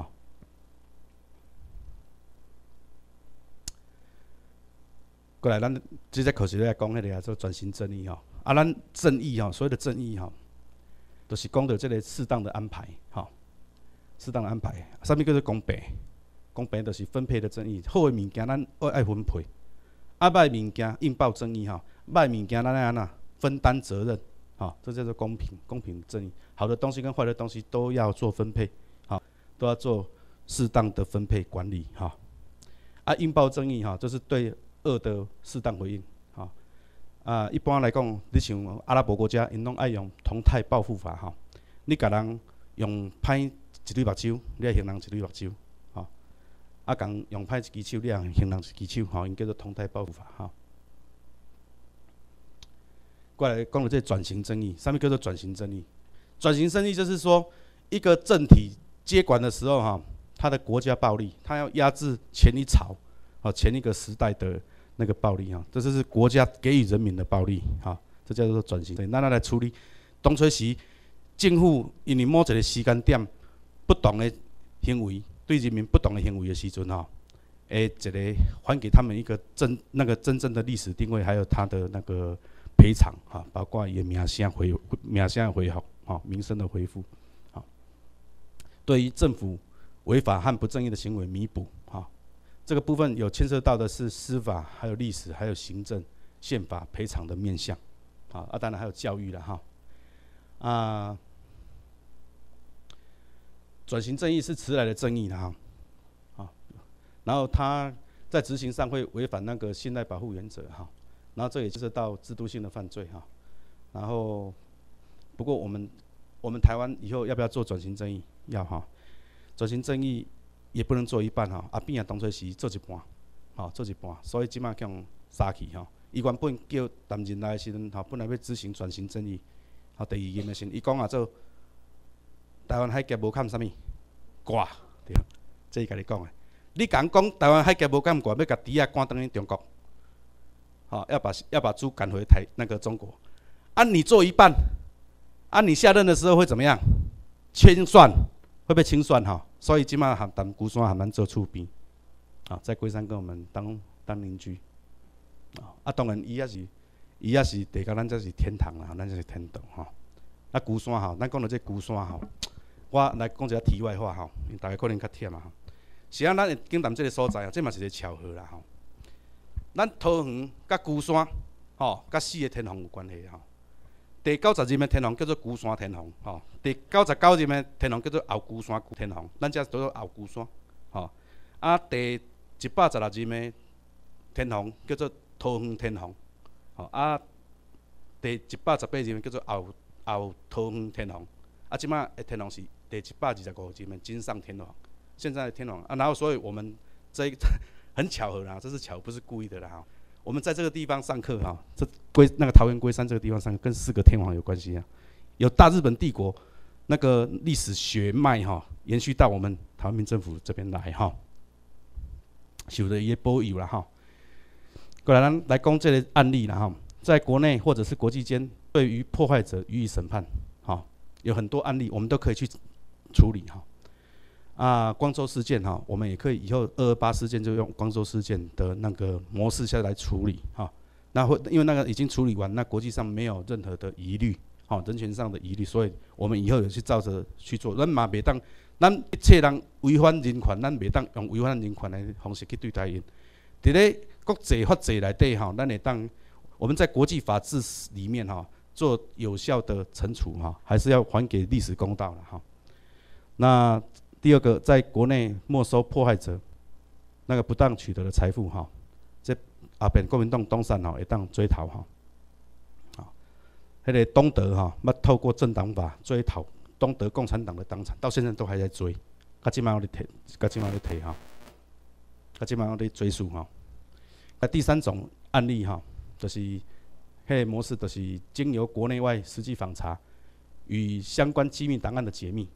过来，咱即个课时来讲迄个做转型正义咱正义所谓的正义就是讲到这个适当的安排适当的安排，啥物叫做公平？公平就是分配的正义，好的物件咱爱分配，歹物件应报正义歹物件咱爱安怎分担责任这叫做公平正义。好的东西跟坏的东西都要做分配都要做适当的分配管理应报正义就是对恶的适当回应一般来讲，你像阿拉伯国家，因拢爱用同态报复法你甲人用歹一对目睭，你爱还人一对目睭共用歹一支手，你也还人一支手因叫做同态报复法过来讲到这转型正义，啥物叫做转型正义？转型正义就是说，一个政体接管的时候他的国家暴力，他要压制前一朝前一个时代的那个暴力这就是国家给予人民的暴力这叫做转型正义。咱来处理当初时政府因为某一个时间点不同的行为，对人民不同的行为的时阵一个还给他们一个真正的历史定位，还有他的那个赔偿包括伊的名声的恢复民生的恢复对于政府违法和不正义的行为弥补这个部分有牵涉到的是司法，还有历史，还有行政、宪法、赔偿的面向当然还有教育啦转型正义是迟来的正义啦然后他在执行上会违反那个信赖保护原则然后这也牵涉到制度性的犯罪然后不过我们台湾以后要不要做转型正义？要转型正义也不能做一半变当初是做一半做一半，所以即马叫杀去伊原本叫担任来的时阵本来要执行转型正义第2任的时阵，伊讲做台湾海峡无砍啥物挂对，这伊甲你讲的。你讲台湾海峡无砍挂，要甲猪仔赶回去中国要把猪赶回那个中国你做一半你下任的时候会怎么样？清算会被清算所以即马含淡孤山含咱做厝边在龟山跟我们当邻居当然伊也是地甲咱这是天堂啦，咱这是天堂孤山咱讲到这孤山我来讲一下题外话因为大家可能较忝是咱会经谈这个所在这嘛是一个巧合啦咱桃园甲孤山甲4个天皇有关系第90任的天皇叫做孤山天皇第99任的天皇叫做后孤山天皇，咱这叫做后孤山第116任的天皇叫做桃园天皇第118任叫做后桃园天皇即马的天皇是第125任的金上天皇，现在的天皇然后所以我们这一很巧合啦，这是巧合，不是故意的啦我们在这个地方上课那个桃园龟山这个地方上课，跟4个天皇有关系有大日本帝国那个历史血脉延续到我们台湾民政府这边来受的伊的保佑啦过来咱来讲这个案例啦在国内或者是国际间，对于破坏者予以审判有很多案例我们都可以去处理光州事件我们也可以以后228事件就用光州事件的那个模式下来处理那因为那个已经处理完，那国际上没有任何的疑虑人权上的疑虑，所以我们以后有去照着去做。咱嘛袂当，咱一切人违反人权，咱袂当用违反人权的方式去对待因。伫咧国际法制内底咱会当我们在国际法治里面做有效的惩处还是要还给历史公道了那第2个，在国内没收破坏者那个不当取得的财富这后边国民党东山会当追讨迄个东德要透过政党法追讨东德共产党的党产，到现在都还在追，到即摆我咧提，到即摆咧提到即摆我咧追溯第三种案例就是迄个模式，就是经由国内外实际访查与相关机密档案的解密，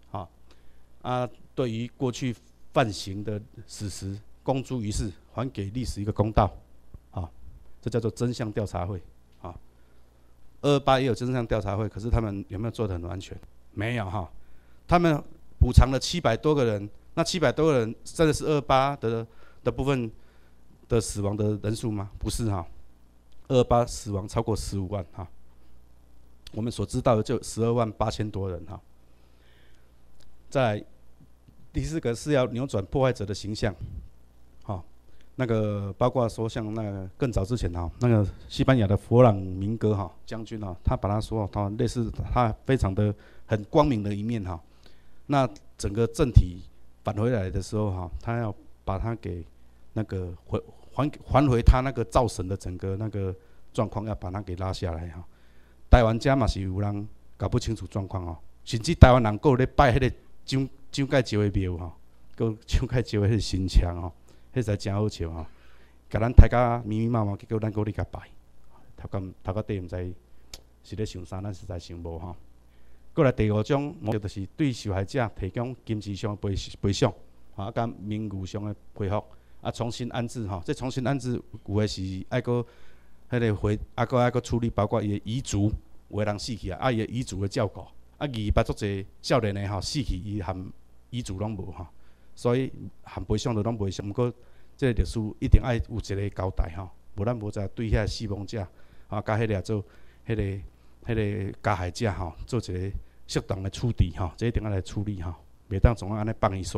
对于过去犯行的史实公诸于世，还给历史一个公道，这叫做真相调查会。228也有真相调查会，可是他们有没有做得很完全？没有他们补偿了700多个人，那700多个人真的是228的部分的死亡的人数吗？不是228死亡超过15万我们所知道的就12万8千多人再来第4个是要扭转破坏者的形象，那个包括说像那个更早之前那个西班牙的佛朗明哥将军他把他说他类似他非常的很光明的一面那整个政体返回来的时候他要把他给那个还回他那个造神的整个那个状况，要把他给拉下来台湾家嘛是有人搞不清楚状况甚至台湾人还有咧拜迄个蒋介石的庙还蒋介石的迄个神像迄才真好笑甲咱抬甲密密麻麻，结果咱搁咧甲拜，头壳底毋知是咧想啥，咱实在想无过来第5种，就是对受害者提供经济上的赔偿甲名誉上的赔付重新安置这重新安置有诶是爱搁迄个爱搁处理，包括伊的遗族，有诶人死去伊的遗族的照顾200足侪少年的死去，伊含遗族拢无所以含赔偿都拢袂上，毋过这个历史一定爱有一个交代无咱无在对遐死亡者甲迄个做迄个加害者做一个适当的处理这一定要来处理袂当总安尼放伊煞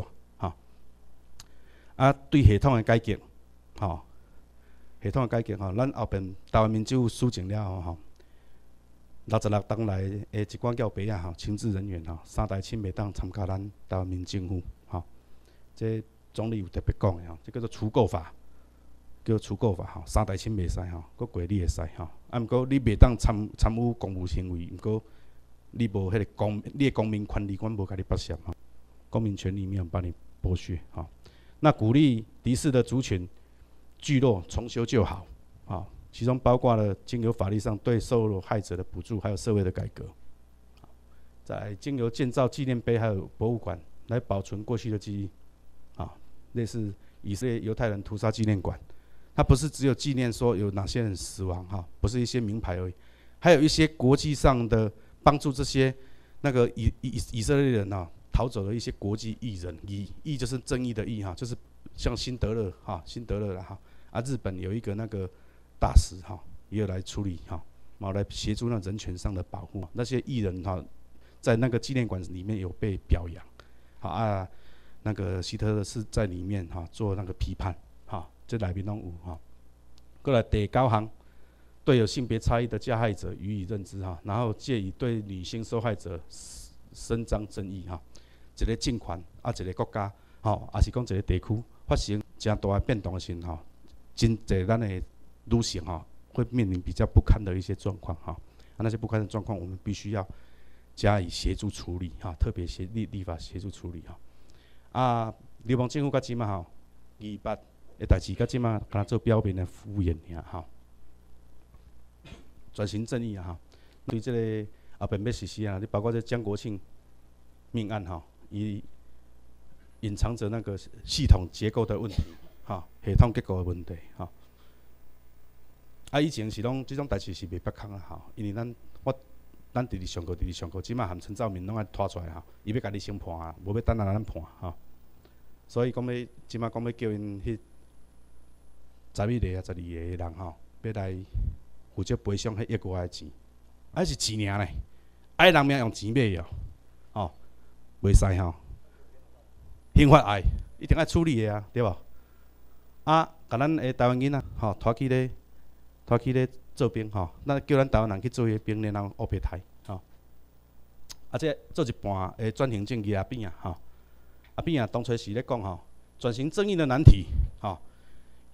对系统的改革系统的改革咱后边台湾民主输尽了后66党内的一寡叫伯亲自人员3台亲袂当参加咱台湾民政府这总理有特别讲的这叫做除垢法，叫除垢法3台亲袂使佫过你会使毋过你袂当参与公务行为，毋过你无迄个你的公民权利，阮无甲你剥削公民权利没有帮你剥削那鼓励敌视的族群聚落重修旧好其中包括了经由法律上对受害者的补助，还有社会的改革。再经由建造纪念碑还有博物馆来保存过去的记忆类似以色列犹太人屠杀纪念馆，它不是只有纪念说有哪些人死亡不是一些名牌而已，还有一些国际上的帮助这些那个以色列人逃走的一些国际艺人，义就是正义的义就是像辛德勒日本有一个那个大使也有来处理来协助那人权上的保护，那些艺人在那个纪念馆里面有被表扬那个希特勒是在里面做那个批判这内面拢有过来第9项，对有性别差异的加害者予以认知然后借以对女性受害者伸张正义一个政权一个国家也是讲一个地区发生真大的变动的时候真侪咱的女性会面临比较不堪的一些状况那些不堪的状况我们必须要加以协助处理特别立法协助处理流氓政府到即马200的代志，到即马敢做表面的敷衍尔转型正义对这个后边要实施你包括这江国庆命案伊隐藏着那个系统结构的问题系统结构的问题以前是拢即种代志是袂捌空因为咱直直上课，即马含陈兆明拢爱拖出来伊要家己先判无要等咱判所以讲即马讲要叫因迄11个12个人要来负责赔偿迄1个月的钱，是钱尔咧，人命用钱买袂使刑法一定爱处理的对无？甲咱的台湾囡仔拖去咧做兵咱叫咱台湾人去做迄兵，然后乌白台这做一半的转型正义阿扁当初是咧讲转型正义的难题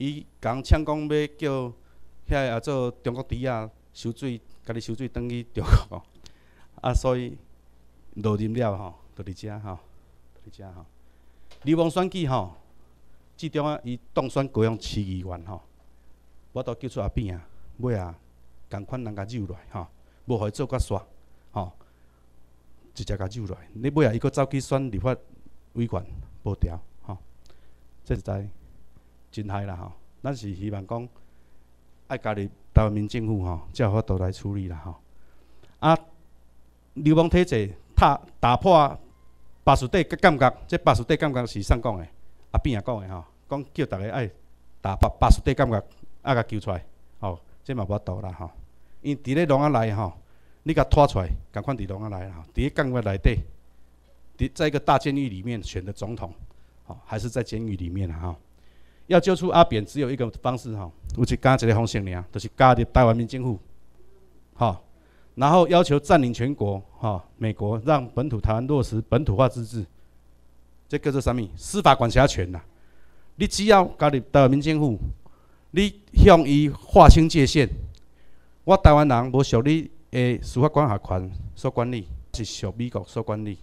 伊共呛讲要叫遐也做中国猪仔收水，家己收水转去中国哦。啊，所以落任了吼，就伫遮吼，伫遮吼。流亡选举吼，至中啊，伊当选高雄市议员吼，我都叫出阿扁啊，尾啊，共款人甲揉落来吼，无互伊做甲煞吼，直接甲揉落来。你尾啊，伊搁走去选立法委员，无调吼，这实在真害啦吼。咱是希望讲爱家己台湾民政府吼，才有法度来处理啦吼。啊，流氓体制打破巴士底感觉，这巴士底感觉是谁讲的？阿扁也讲的吼，讲叫大家爱打巴士底感觉，啊甲救出来，吼，这嘛无法度啦吼。因伫咧笼仔内吼，你甲拖出来，共款伫笼仔内吼，伫咧监狱内底，在一个大监狱里面选的总统，吼，还是在监狱里面啊吼。要揪出阿扁，只有一个方式吼，有一加一个方式尔，就是加入台湾民政府，吼。然后要求占领全国，美国让本土台湾落实本土化自治，这叫做啥物？司法管辖权啦。你只要加入台湾民政府，你向伊划清界限。我台湾人无属你的司法管辖权所管理，是属美国所管理，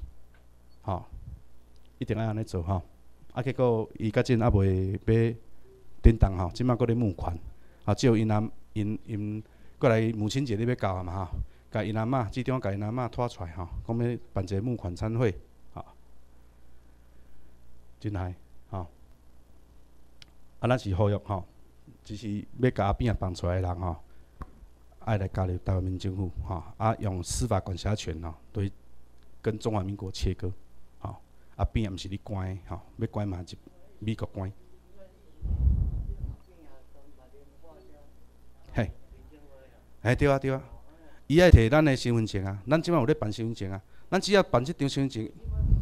一定要安尼做吼。啊，结果伊甲真还袂要颠动吼，即摆搁咧募权，只有因过来母亲节咧要到啊嘛吼。甲因阿嬷，即种甲因阿嬷拖出来吼，讲要办一个募款餐会，真害吼。咱是呼吁吼，就是要甲阿扁放出来的人吼，爱来加入台湾民政府用司法管辖权吼，对跟中华民国切割阿扁也毋是你关的要关嘛是美国关。嘿，对啊对啊。伊爱摕咱的身份证啊，咱即摆有咧办身份证啊，咱只要办即张身份证，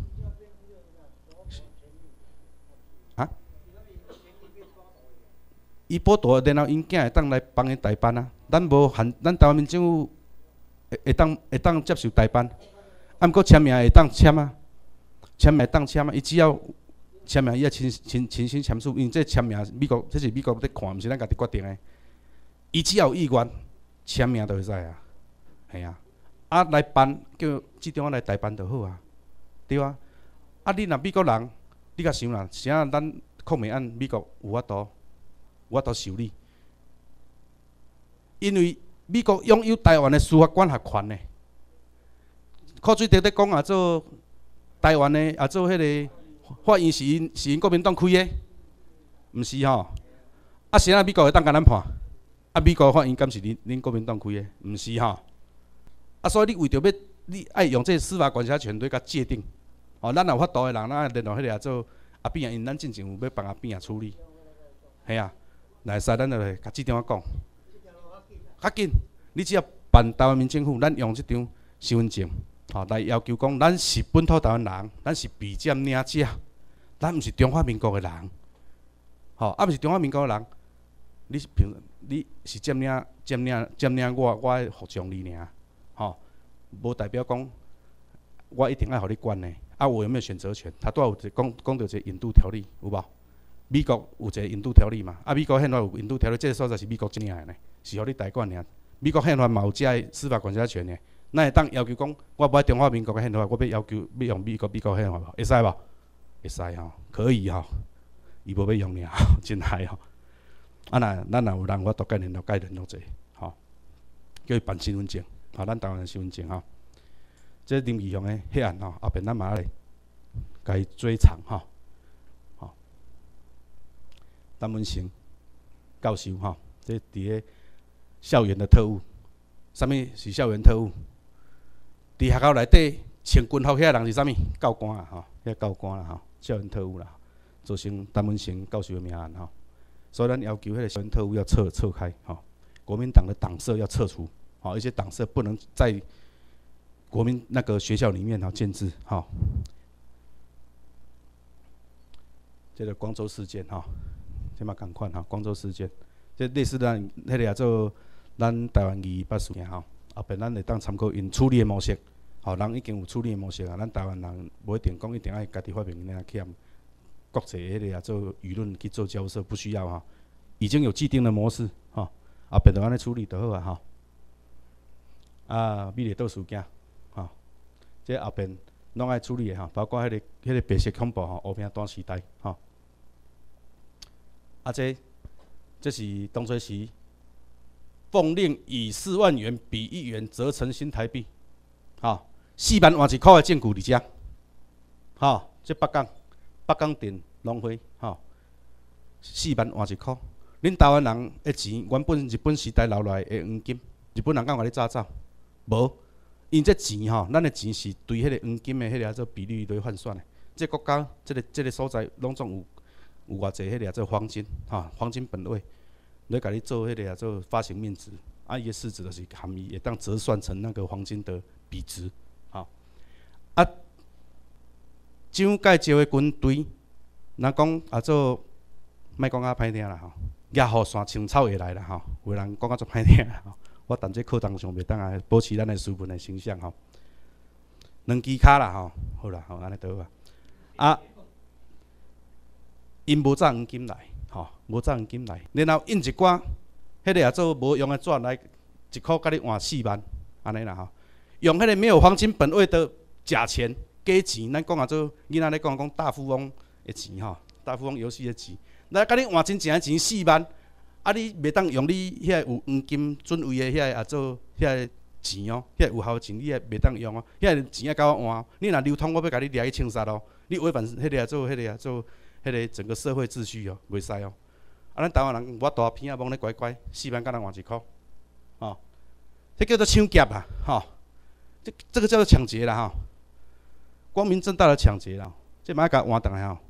伊报道，然后因囝会当来帮伊代办啊。咱无限，咱台湾民政府会当接受代办，毋过签名会当签啊，签名会当签啊。伊只要签名，伊要亲身签署，因为这签名美国，这是美国在看，毋是咱家己决定的。伊只要有意愿签名就会使啊。系啊，来办叫即种来代办就好啊，对啊。你若美国人，你甲想啦，啥咱控美案美国有法度受理，因为美国拥有台湾的司法管辖权呢。柯水直咧讲啊，做台湾的做迄个法院是因国民党开的，毋是吼。啥美国会当甲咱判？美国法院敢是恁国民党开的？毋是吼。所以你为着要你爱用这司法管辖权对甲界定，咱有法度的人，咱联络迄个做阿扁啊，因咱进前有要帮阿扁啊处理，系啊，来使咱就来甲即张讲，较紧，你只要办台湾民政府，咱用即张身份证，来要求讲，咱是本土台湾人，咱是被占领者，咱毋是中华民国的人，毋是中华民国的人，你是占领我的服从你尔。无代表讲我一定爱互你管呢。我有没有选择权？他都有讲到一个引渡条例，有无？美国有一个引渡条例嘛？美国宪法有引渡条例，这个所在是美国领的呢，是互你代管尔。美国宪法嘛有这个司法管辖权呢，咱会当要求讲，我无爱中华民国的宪法，我要要求要用美国宪法，会使无？会使吼，可以吼，伊无要用尔，真害吼。咱若有人法度甲联络者，叫伊办身份证。咱台湾的身份证这林义雄的迄案后边咱嘛来，甲伊追偿陈文成教授这伫咧校园的特务，啥物是校园特务？伫学校内底穿军服遐人是啥物？教官啊遐教官啦校园特务啦，造成陈文成教授的命案所以咱要求迄个校园特务要撤开国民党的党舍要撤除。一些党舍不能在国民那个学校里面建制这个光州事件这嘛共款光州事件，这类似咱迄个也做咱台湾228事件后边咱会当参考因处理的模式人已经有处理的模式咱台湾人无一定讲一定爱家己发明去国际迄个也做舆论去做交涉，不需要已经有既定的模式，吼，后边就安尼处理就好啊，吼。啊，美丽岛事件，吼，这后边拢爱处理的吼，包括迄个白色恐怖吼，和平大时代，吼。啊，这是当初时奉令以4万元比1元折成新台币，吼，4万换1块的证据伫遮，吼，这北港镇农会，吼，4万换1块。恁台湾人的钱原本日本时代留来的黄金，日本人敢互你早走？无，因这钱吼，咱的钱是对迄个黄金的迄个做比率来换算的。这国家这个所在拢总有偌济迄个做黄金，哈，黄金本位，来甲你做迄个做发行面值，啊，伊的市值就是含义，会当折算成那个黄金的比值，好，啊，蒋介石的军队，若讲啊做，莫讲啊歹听啦吼。野雨伞青草会来啦吼，有人讲啊足歹听啦吼。我踮这课堂上袂当啊保持咱的斯文的形象吼。两支骹啦吼，好啦吼，安尼倒啊。啊，因无炸黄金来吼，无炸黄金来，然后印一寡迄个也做无用的纸来，1箍甲你换4万，安尼啦吼。用迄个没有黄金本位的假钱、假钱，咱讲啊做囡仔咧讲大富翁的钱吼，大富翁游戏的钱。来，甲你换真正的钱4万，啊，你袂当用你遐有黄金准位的遐也做遐钱哦，遐有效钱你也袂当用哦，遐钱要甲我换，你若流通，我要甲你掠去枪杀哦，你违反迄个做迄个整个社会秩序哦，袂使哦。啊，咱台湾人我大片仔蒙咧乖乖，4万甲人换1箍，哦，这叫做抢劫啦，吼，这个叫做抢劫啦，吼，光明正大的抢劫啦，这马甲换倒来吼。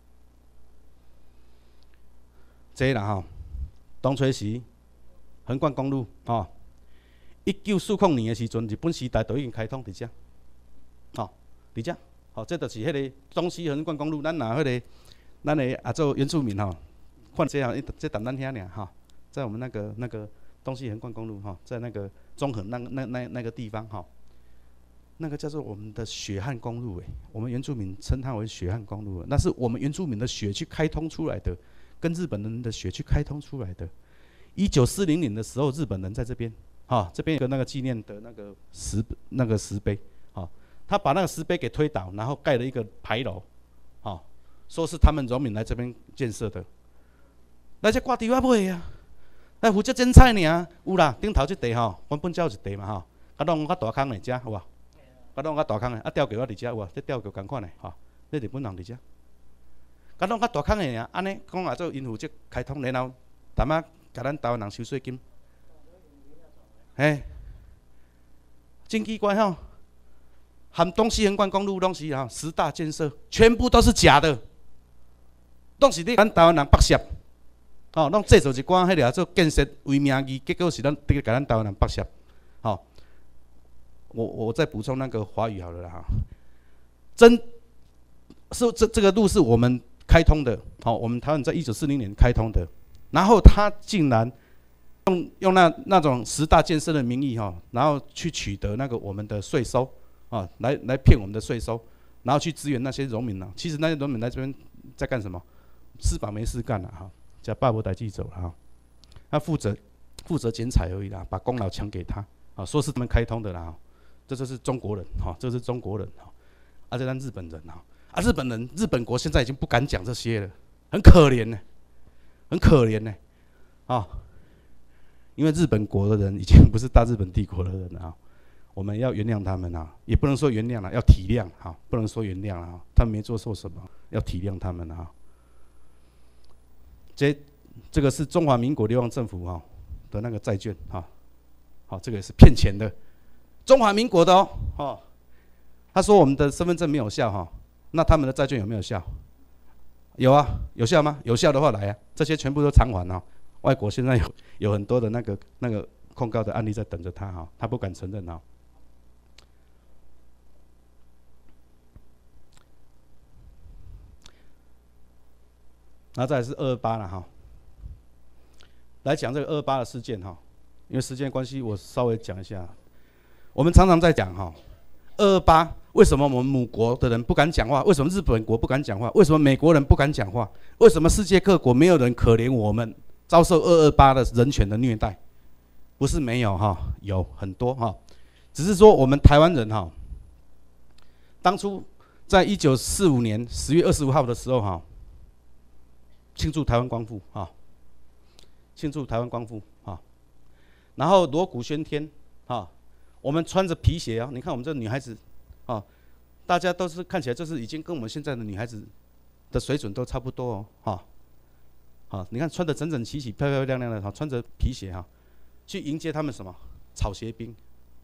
这啦吼，当初时横贯公路吼，1940年的时阵，日本时代都已经开通伫遮，吼，伫遮，吼，这就是迄个东西横贯公路。咱若迄个，咱的啊做原住民吼，看这样，这等咱遐尔吼，在我们那个东西横贯公路吼，在那个中横那个地方吼，那个叫做我们的血汗公路我们原住民称它为血汗公路，那是我们原住民的血去开通出来的。跟日本人的血去开通出来的。1940年的时候，日本人在这边，这边有个那个纪念的那个石碑，他把那个石碑给推倒，然后盖了一个牌楼，说是他们农民来这边建设的。那这挂伫我尾啊，那负责种菜尔，有啦，顶头这地原本才有一地嘛啊弄较大坑的遮有无？啊弄较大坑的，啊吊桥我伫遮有无？这吊桥共款的这日本人伫遮。甲弄较大坑的尔，安尼讲啊做因负责开通，然后淡仔甲咱台湾人收税金，真奇怪吼！含东西横贯公路拢是10大建设，全部都是假的，拢是你咱台湾人剥削，拢制造一寡迄个做建设为名义，结果是咱甲咱台湾人剥削，我再补充那个华语好了啦这个路是我们开通的，我们台湾在1940年开通的，然后他竟然用那种10大建设的名义然后去取得那个我们的税收来骗我们的税收，然后去支援那些农民其实那些农民来这边在干什么？吃饱没事干啦叫爸无代志做啦他负责剪彩而已啦，把功劳抢给他说是他们开通的啦这就是中国人这是中国人这咱日本人日本国现在已经不敢讲这些了，很可怜呢，很可怜呢，因为日本国的人已经不是大日本帝国的人了我们要原谅他们也不能说原谅了，要体谅不能说原谅了他们没做错什么，要体谅他们这个是中华民国流亡政府的那个债券这个也是骗钱的，中华民国的他说我们的身份证没有效那他们的债券有没有效？有啊，有效吗？有效的话来这些全部都偿还外国现在有很多的那个控告的案例在等着他他不敢承认然后再来是228了来讲这个228的事件因为时间关系，我稍微讲一下。我们常常在讲228。为什么我们母国的人不敢讲话？为什么日本国不敢讲话？为什么美国人不敢讲话？为什么世界各国没有人可怜我们遭受228的人权的虐待，不是没有哈，有很多哈，只是说我们台湾人哈，当初在1945年10月25号的时候哈，庆祝台湾光复哈，庆祝台湾光复哈，然后锣鼓喧天哈，我们穿着皮鞋啊，你看我们这女孩子啊，大家都是看起来就是已经跟我们现在的女孩子的水准都差不多哦哈。好，你看穿得整整齐齐、漂漂亮亮的，哈，穿着皮鞋哈，去迎接他们什么草鞋兵，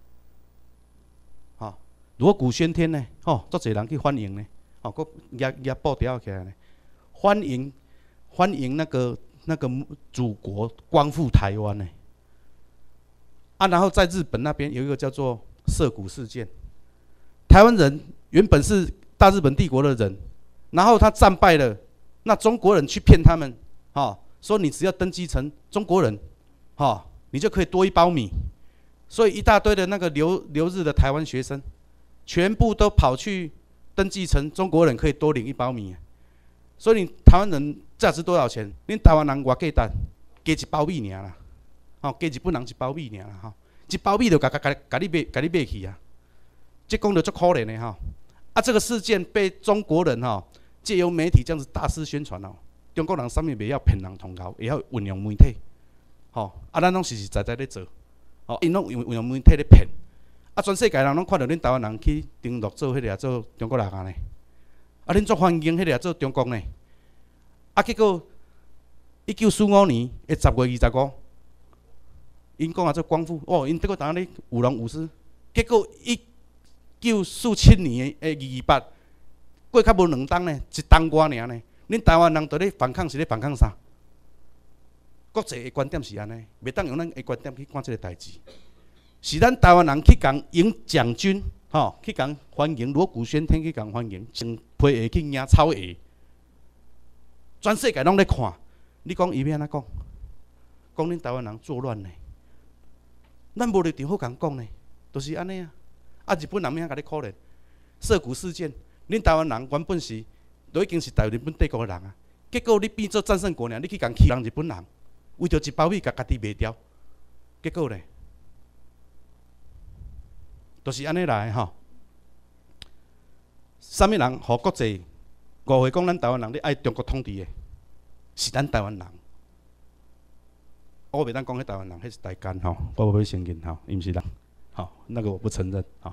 哈，锣鼓喧天呢，吼，足侪人去欢迎呢，吼，佫压布条起来呢，欢迎那个祖国光复台湾呢，啊，然后在日本那边有一个叫做涩谷事件，台湾人原本是大日本帝国的人，然后他战败了，那中国人去骗他们。说你只要登记成中国人，你就可以多1包米。所以一大堆的那个留日的台湾学生，全部都跑去登记成中国人，可以多领1包米。所以你台湾人价值多少钱？恁台湾人偌简单，加1包米尔啦，加日本人1包米尔啦，1包米就甲你买去啊。这讲得足可怜的哈。啊，这个事件被中国人借由媒体这样子大肆宣传哦。中国人啥物袂晓骗人通告，会晓运用媒体，咱拢实实在在咧做，因拢运用媒体咧骗，全世界人拢看到恁台湾人去登录做迄个做中国人呢，恁足欢迎迄个做中国呢，结果1945年的10月25，因讲做光复，因这个当咧舞龙舞狮，结果1947年的2月8，过较无2冬呢，1冬外尔呢。恁台湾人在咧反抗是咧反抗啥？国际的观点是安尼，袂当用咱的观点去看这个代志。是咱台湾人去共迎蒋军，去共欢迎锣鼓喧天去共欢迎，穿皮鞋去迎草鞋，全世界拢咧看。你讲伊要安怎讲？讲恁台湾人作乱呢？咱无立场好共讲呢，就是安尼啊。日本人要安甲你可怜？涩谷事件，恁台湾人原本是。都已经是大日本帝国的人啊，结果你变做战胜国呢，你去共欺人日本人，为着1包米，甲家己卖掉，结果呢，就是安尼来吼。啥物人互国际误会讲咱台湾人咧爱中国统治的，是咱台湾人。我袂当讲迄台湾人，迄是台奸吼，我无要承认吼，伊毋是人，那个我不承认吼。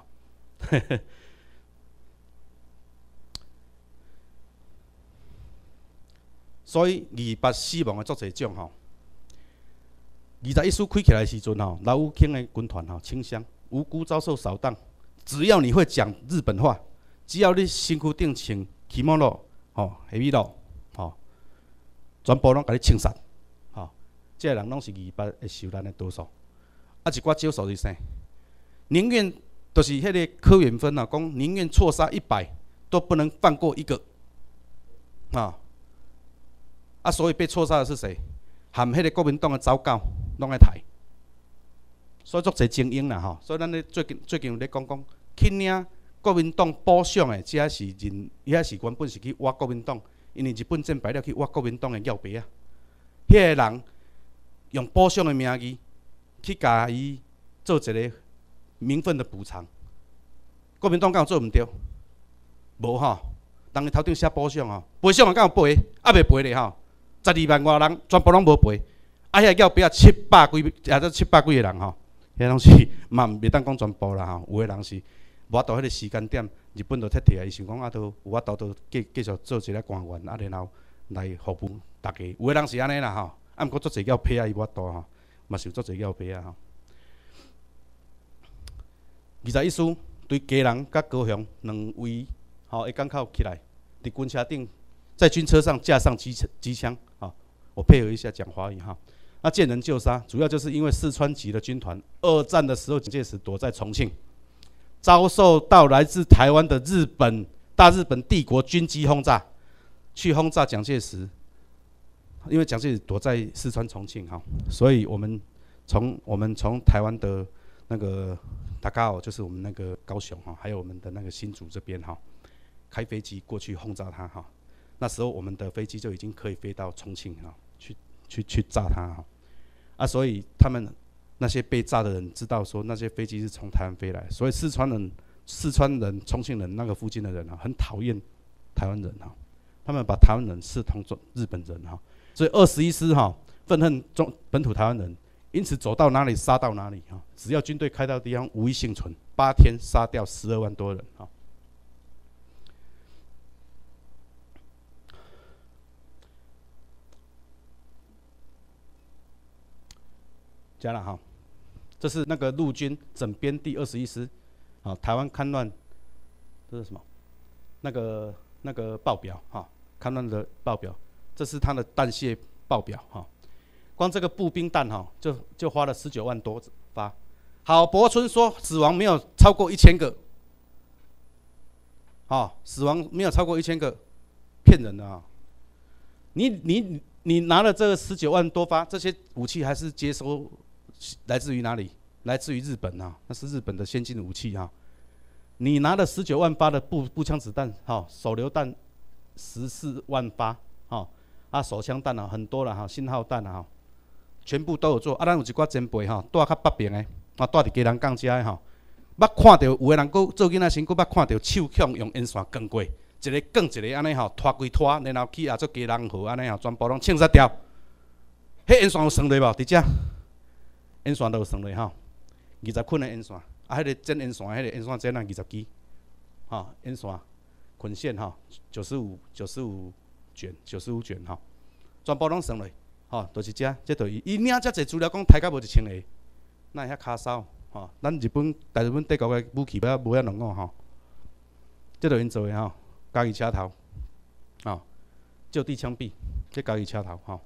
所以2月8死亡的足侪种吼，21师开起来的时阵吼，老五轻的军团清乡无辜遭受扫荡。只要你会讲日本话，只要你身躯顶穿kimono黑米露全部拢甲你清杀这个人拢是2月8会受咱的多数。一寡少数是啥？宁愿就是迄个柯远芬讲宁愿错杀100，都不能放过1个所以被错杀的是谁？含迄个国民党的糟糕，拢在抬。所以足侪精英啦所以咱咧最近有咧讲，去领国民党补偿的，遮是原本是去挖国民党，因为日本战败了去挖国民党的要爸啊。迄个人用补偿的名义去甲伊做一个名分的补偿。国民党敢有做毋对？无当伊头顶写补偿赔偿敢有赔？未赔咧12万外人全部拢无赔，遐要爸700几个人遐拢是嘛袂当讲全部啦有个人是无法度迄个时间点，日本就撤退啊，伊想讲都有法度都继续做一个官员然后来服务大家。有个人是安尼啦毋过足侪要爸伊无法度嘛是有足侪要爸21师对基隆甲高雄2位会港口起来，伫军车顶。在军车上架上机枪我配合一下讲华语那见人就杀，主要就是因为四川籍的军团2战的时候，蒋介石躲在重庆，遭受到来自台湾的大日本帝国军机轰炸，去轰炸蒋介石。因为蒋介石躲在四川重庆所以我们从台湾的那个大高就是我们那个高雄还有我们的那个新竹这边开飞机过去轰炸他那时候我们的飞机就已经可以飞到重庆去去炸它哈。啊，所以他们那些被炸的人知道说那些飞机是从台湾飞来，所以四川人、重庆人那个附近的人啊，很讨厌台湾人哈，他们把台湾人视同日本人哈，所以21师哈愤恨本土台湾人，因此走到哪里杀到哪里哈，只要军队开到的地方无一幸存，8天杀掉12万多人哈。加了哈，这是那个陆军整编第21师，啊，台湾戡乱，这是什么？那个报表哈，戡乱的报表，这是它的弹械报表哈。光这个步兵弹哈，就花了19万多发。郝柏村说死亡没有超过1000个，死亡没有超过1000个，骗人的啊！你拿了这个19万多发，这些武器还是接收来自于哪里？来自于日本啊，那是日本的先进武器啊。你拿了19万发的步枪子弹，手榴弹14万发，手枪弹啊很多了哈，信号弹啊，全部都有做。咱有一寡前辈住较北边的，住伫基隆港遮的捌看到有个人佫做囡仔时，佫捌看到手枪用烟线卷过，一个卷一个安尼拖规拖，然后去做基隆河安尼全部拢清杀掉。迄烟线有算落无？伫遮烟线都有算落20捆的烟线，迄个剪烟线，迄个烟线剪20支，烟线捆线95卷全部拢算落，就是遮，这就是伊领遮侪资料，讲抬到无1000个，哪会遐卡骚？咱大日本帝国的武器无遐浓这就因做的家己车头，就地枪毙，这家己车头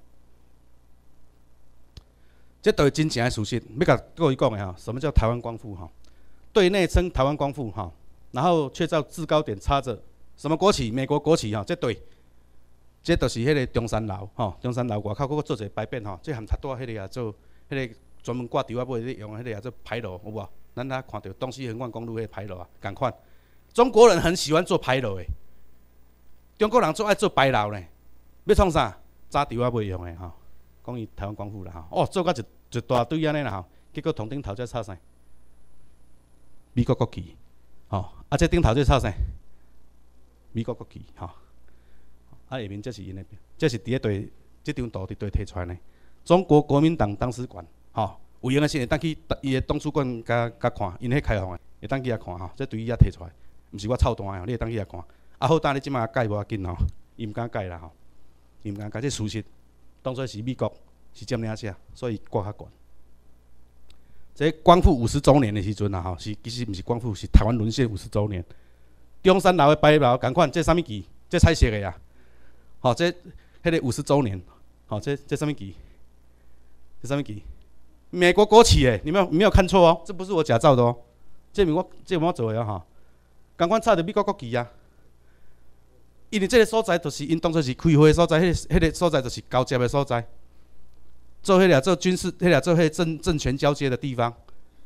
这都是真正的事实。要甲各位讲的什么叫台湾光复对内称台湾光复然后却在制高点插着什么国旗？美国国旗这对，这就是迄个中山楼中山楼外口佫做一个牌匾这含插带迄个做迄个专门挂吊尾咧用的迄个做牌楼有无？咱哪看到东西横贯公路迄个牌楼同款。中国人很喜欢做牌楼的，中国人最爱做牌楼呢。要创啥？扎吊尾用的讲伊台湾光复啦做到一大堆安尼啦结果头顶头这插啥？美国国旗这顶头这插啥？美国国旗下面这是因的，这是伫咧对这张图伫对摕出来呢。中国国民党党史馆有闲的时会当去伊的党史馆甲看，因迄开放的，会当去遐看这对伊遐摕出来，毋是我操蛋的你会当去遐看。好等你即马改无要紧伊毋敢改啦伊毋敢改，这事实。当初是美国是占领者，所以挂较悬。这光复50周年的时阵是其实毋是光复，是台湾沦陷50周年。中山楼的牌楼同款，这啥物旗？这彩色的这迄个50周年，这啥物旗？这啥物旗？美国国旗你没有看错哦，这不是我假造的哦，这我做的同款插着美国国旗因为这个所在就是因当作是开会的所在，迄个所在就是交接的所在，做做军事，做政权交接的地方，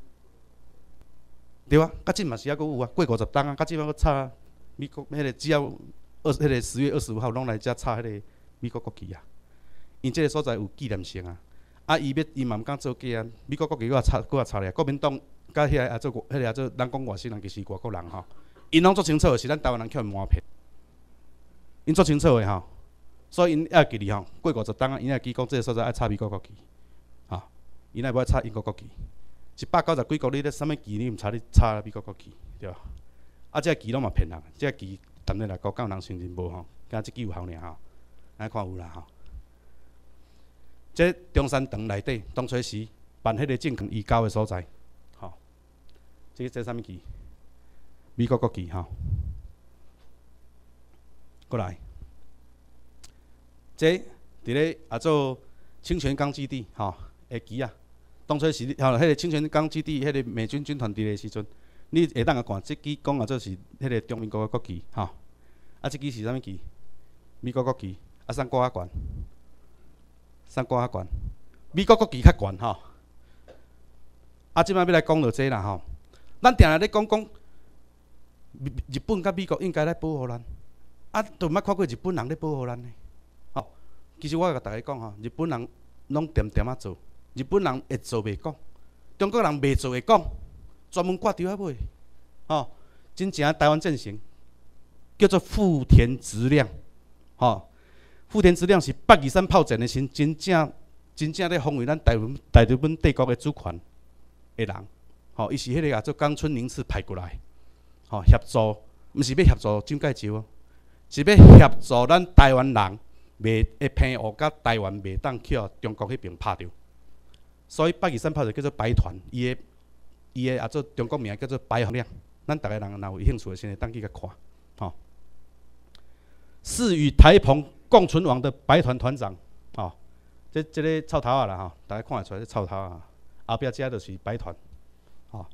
对啊，甲即嘛是还佫有过50档甲即嘛佫插美国迄个只要迄个10月25号拢来遮插迄个美国国旗因这个所在有纪念性伊嘛毋敢做假美国国旗佫插咧，国民党甲迄个做人讲外省人其实外国人因拢足清楚是咱台湾人欠瞒骗。因足清楚的所以因还记哩过50档因还记讲这个所在爱插美国国旗，因还无爱插英国国旗，190几国你咧啥物旗你毋插美国国旗，对吧？这旗拢嘛骗人，这旗淡薄来讲，敢有人信任无敢即支有效尔咱看有啦这中山堂内底当初时办迄个政权移交的所在，这啥物旗？美国国旗过来，这伫咧做清泉岗基地的旗当初是迄个清泉岗基地迄个美军军团伫的时阵，你会当看这支讲做是迄个中民国的国旗这支是啥物旗？美国国旗啥挂较悬？啥挂较悬？美国国旗较悬即摆要来讲到这啦咱定定咧讲日本甲美国应该来保护咱。都毋捌看过日本人咧保护咱呢。其实我甲大家讲日本人拢点点啊做，日本人会做袂讲，中国人袂做会讲，专门挂伫遐尾，吼，真正台湾阵型叫做富田直亮，吼，富田直亮是823炮战的时，真正咧防卫咱大日本帝国的主权的人，吼，伊是迄个做冈村宁次派过来，吼，协助，毋是要协助蒋介石哦，是要协助咱台湾人。袂会偏误，甲台湾袂当去中国迄边拍着，所以823炮就叫做白团，伊的做中国名叫做白红亮。咱逐个人若有兴趣，先会当去甲看，吼。是与台澎共存亡的白团团长，吼，这个臭头仔啦，吼，大家看得出来，这臭头仔，后壁遮就是白团，吼。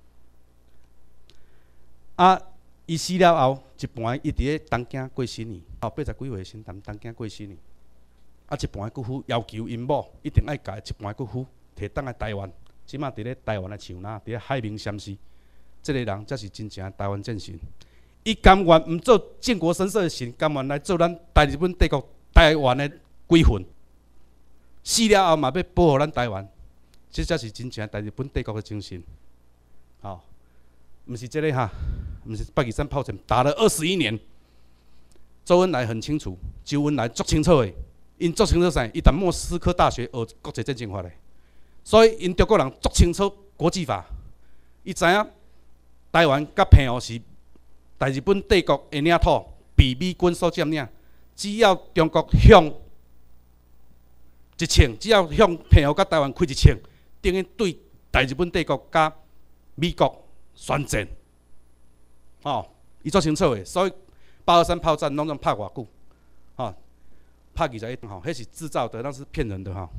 啊。伊死了后，一半伊伫咧东京过新年，后80几岁先东京过新年。啊，一半骨灰要求因某一定爱甲一半骨灰摕倒来台湾，即马伫咧台湾的树林，伫咧海明相思。这个人才是真正台湾战神。伊甘愿毋做建国神社的神，甘愿来做咱大日本帝国台湾的鬼魂。死了后嘛要保护咱台湾，这才是真正大日本帝国的精神。吼，毋是这个哈。毋是823炮战打了21年，周恩来很清楚，周恩来足清楚的，因足清楚啥？伊在莫斯科大学学国际战争法的，所以因中国人足清楚国际法。伊知影台湾甲澎湖是大日本帝国的领土，被美军所占领。只要中国向一枪，只要向澎湖甲台湾开一枪，等于对大日本帝国甲美国宣战。哦，伊足清楚的，所以823炮战拢总拍偌久，吼，拍21吼，迄是制造的，那是骗人的吼。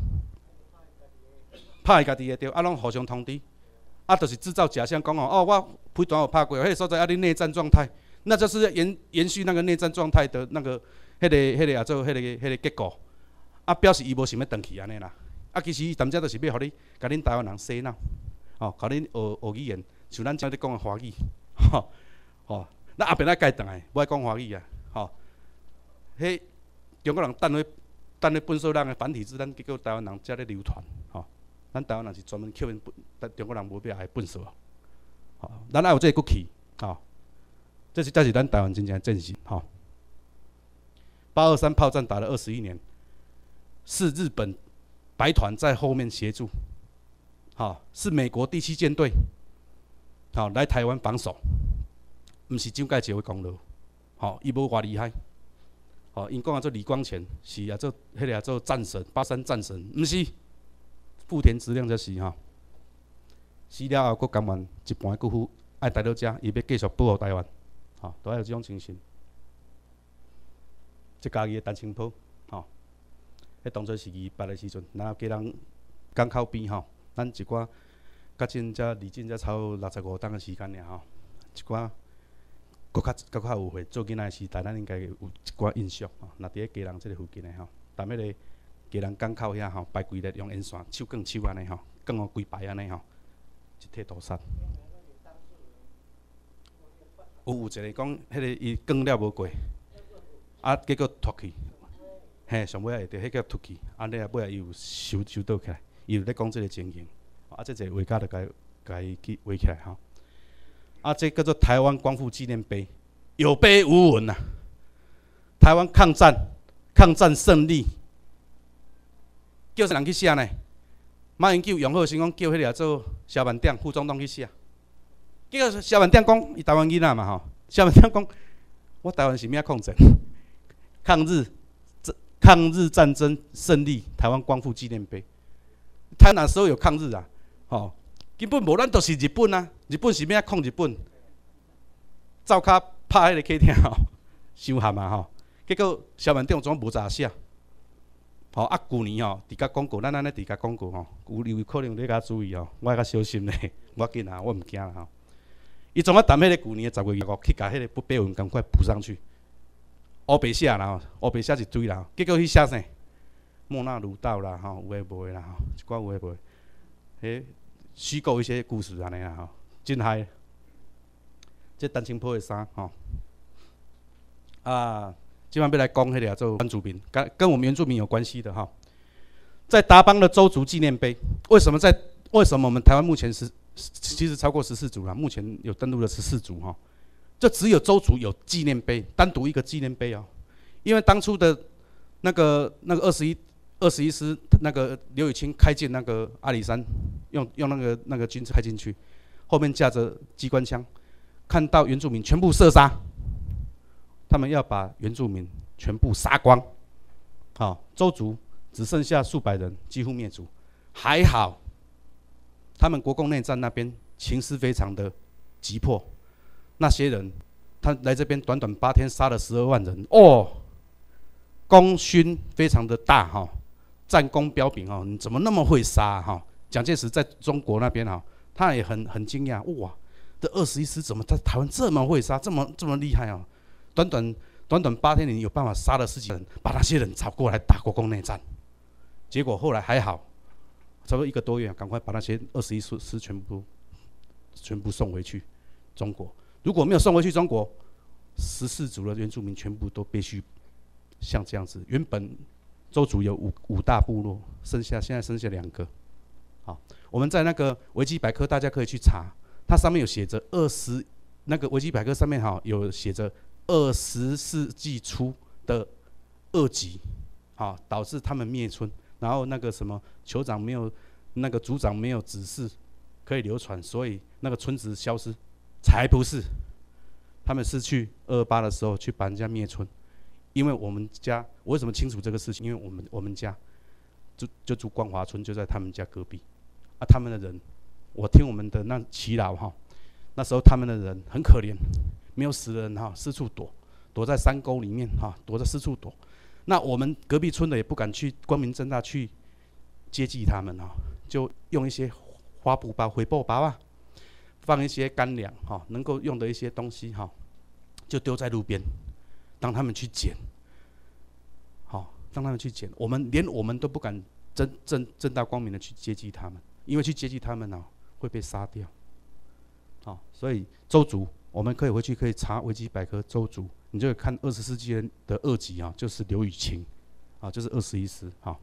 拍伊家己的对，啊，拢互相通知，啊，就是制造假象，讲哦，我飞弹有拍过，迄个所在啊，你内战状态，那就是延续那个内战状态的那个，迄个啊做迄个结果，啊，表示伊无想要转去安尼啦，啊，其实伊谈遮就是要互你，甲恁台湾人洗脑，哦，甲恁学语言，像咱遮咧讲的华语，吼。吼，咱后壁仔改转来，无爱讲华语啊，吼。迄中国人等咧本色人的繁体字，咱结果台湾人遮咧流传，吼。咱台湾人是专门吸引中国人无必要爱本色，吼。咱爱有这个骨气，吼。这是咱台湾真正的阵型，吼。823炮战打了21年，是日本白团在后面协助，好，是美国第7舰队，好来台湾防守。毋是蒋介石的功劳，吼，伊无偌厉害，吼，因讲啊做李光前是啊做迄个啊做战神，83战神，毋是，富田直亮才是吼，死了后，佫甘愿一半骨灰爱带到遮，伊要继续保护台湾，吼，都要有这种精神。即家己的单亲堡，吼，迄当作是200的时阵，然后家人港口边吼，咱一寡较近遮离近遮超65档的时间尔吼，一寡。较有岁做囡仔时代，咱应该有一寡印象吼。若伫咧家人即个附近的吼，踮迄个家人港口遐吼，排规列用烟线手卷手安尼吼，卷哦规排安尼吼，一体屠杀。有一个讲，迄个伊卷了无过，啊结果脱去，嘿，上尾会着迄个脱去，安尼啊尾仔伊有收倒起来，伊有咧讲即个情形，啊即个画家着甲伊去画起来吼。啊，这叫做台湾光复纪念碑，有碑无文呐、啊。台湾抗战胜利，叫啥人去写呢？马英九、杨浩生讲叫迄个做萧万长副总统去写。结果萧万长讲，伊台湾囡仔嘛吼。萧万长讲，我台湾是咩抗战？抗日战争胜利，台湾光复纪念碑。台湾哪时候有抗日啊？吼。根本无，咱都是日本啊！日本是咩抗日本？走骹拍迄个客厅吼，伤悍啊吼！结果萧万长总无查写，吼啊！旧年吼，伫甲广告，咱安尼伫甲广告吼，有可能你甲注意吼，我较小心咧，我紧啊，我毋惊啦吼。伊总啊踮迄个旧年的10月25去甲迄个碑文赶快补上去，乌白写啦吼，乌白写一堆啦，结果去写啥？莫那鲁道啦吼，有诶无诶啦吼，一寡有诶无诶，迄。虚构一些故事安尼啊吼，真嗨！这单亲坡的衫吼，啊，今晚要来讲迄个做原住民，跟我们原住民有关系的哈。 在达邦的州族纪念碑，为什么我们台湾目前其实超过14族了？目前有登录的14族哈，就只有州族有纪念碑，单独一个纪念碑哦。因为当初的那个21师那个刘以清开进那个阿里山，用那个军开进去，后面架着机关枪，看到原住民全部射杀，他们要把原住民全部杀光，好，州族只剩下数百人，几乎灭族。还好，他们国共内战那边情势非常的急迫，那些人他来这边短短8天杀了12万人哦，功勋非常的大哈，战功彪炳哦，你怎么那么会杀哈？蒋介石在中国那边哈，他也很惊讶，哇，这21师怎么在台湾这么会杀，这么厉害啊？短短8天，你有办法杀了10几人，把那些人找过来打国共内战。结果后来还好，差不多1个多月，赶快把那些21师全部送回去中国。如果没有送回去中国，14族的原住民全部都必须像这样子。原本州族有五大部落，现在剩下2个。好，我们在那个维基百科大家可以去查，它上面有写着那个维基百科上面哈有写着20世纪初的恶疾，好导致他们灭村。然后那个什么酋长没有，那个族长没有指示可以流传，所以那个村子消失，才不是。他们是去228的时候去把人家灭村，因为我为什么清楚这个事情？因为我们家就住光华村，就在他们家隔壁，啊，他们的人，我听我们的那耆老哈，那时候他们的人很可怜，没有死的人哈，四处躲在山沟里面哈，躲在四处躲。那我们隔壁村的也不敢去光明正大去接济他们哈，就用一些花布包、灰布包啊，放一些干粮哈，能够用的一些东西哈，就丢在路边，让他们去捡。好，让他们去捡。连我们都不敢正大光明的去接济他们，因为去接济他们会被杀掉。好，所以州族我们可以回去可以查维基百科州族。你就会看20世纪的恶疾啊，就是刘以清，啊，就是21师，好，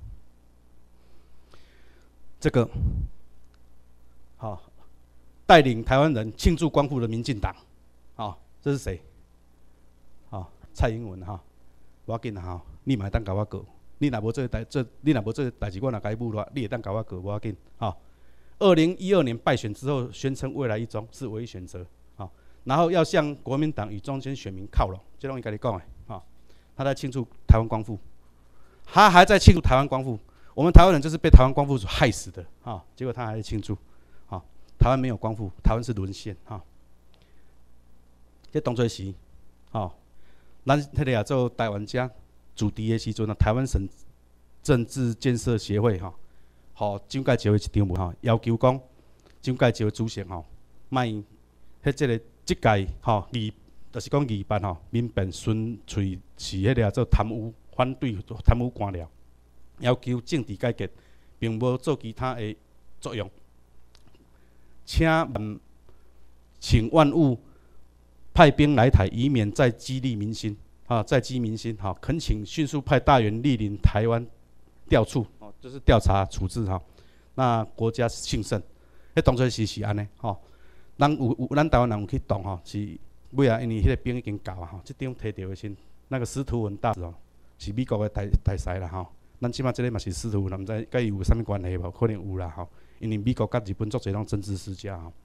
这个好带领台湾人庆祝光复的民进党，啊，这是谁？啊，蔡英文哈，不要紧哈，你嘛当甲我告，你若无做代志，我若甲你侮辱，你也当甲我告，不要紧，哈。2012年败选之后，宣称未来一中是唯一选择。然后要向国民党与中间选民靠拢，这拢伊家己讲的啊。他在庆祝台湾光复，他还在庆祝台湾光复。我们台湾人就是被台湾光复所害死的啊，结果他还在庆祝啊。台湾没有光复，台湾是沦陷啊。这当作是啊，咱迄个做台湾遮主题的时阵台湾省政治建设协会哈，好蒋介石一张文哈，要求讲蒋介石主席吼，卖这届吼就是讲议办吼，民变纯粹是迄个做贪污，反对贪污官僚，要求政治改革，并无做其他的作用。请万物派兵来台，以免再激励民心啊，再激民心哈。恳请迅速派大员莅临台湾调处，哦，就是调查处置哈。那国家兴盛，迄当初是安尼吼。咱台湾人有去动吼，是尾啊，因为迄个兵已经到啊吼，即张摕到的是那个司徒文大使哦，是美国的大使啦吼。咱即马即个嘛是司徒文，毋知甲伊有啥物关系无？可能有啦吼，因为美国甲日本足侪拢政治世家吼。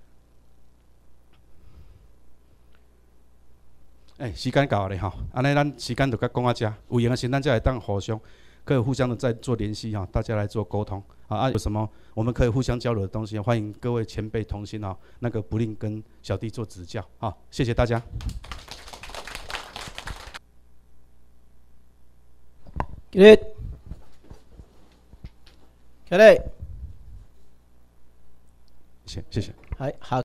时间到咧吼，安尼咱时间就甲讲到遮，有闲的时咱才会当互相可以互相的再做联系哈，大家来做沟通啊，有什么我们可以互相交流的东西，欢迎各位前辈同心啊，那个不吝跟小弟做指教啊，谢谢大家。 起立，起立， 谢谢。 はい、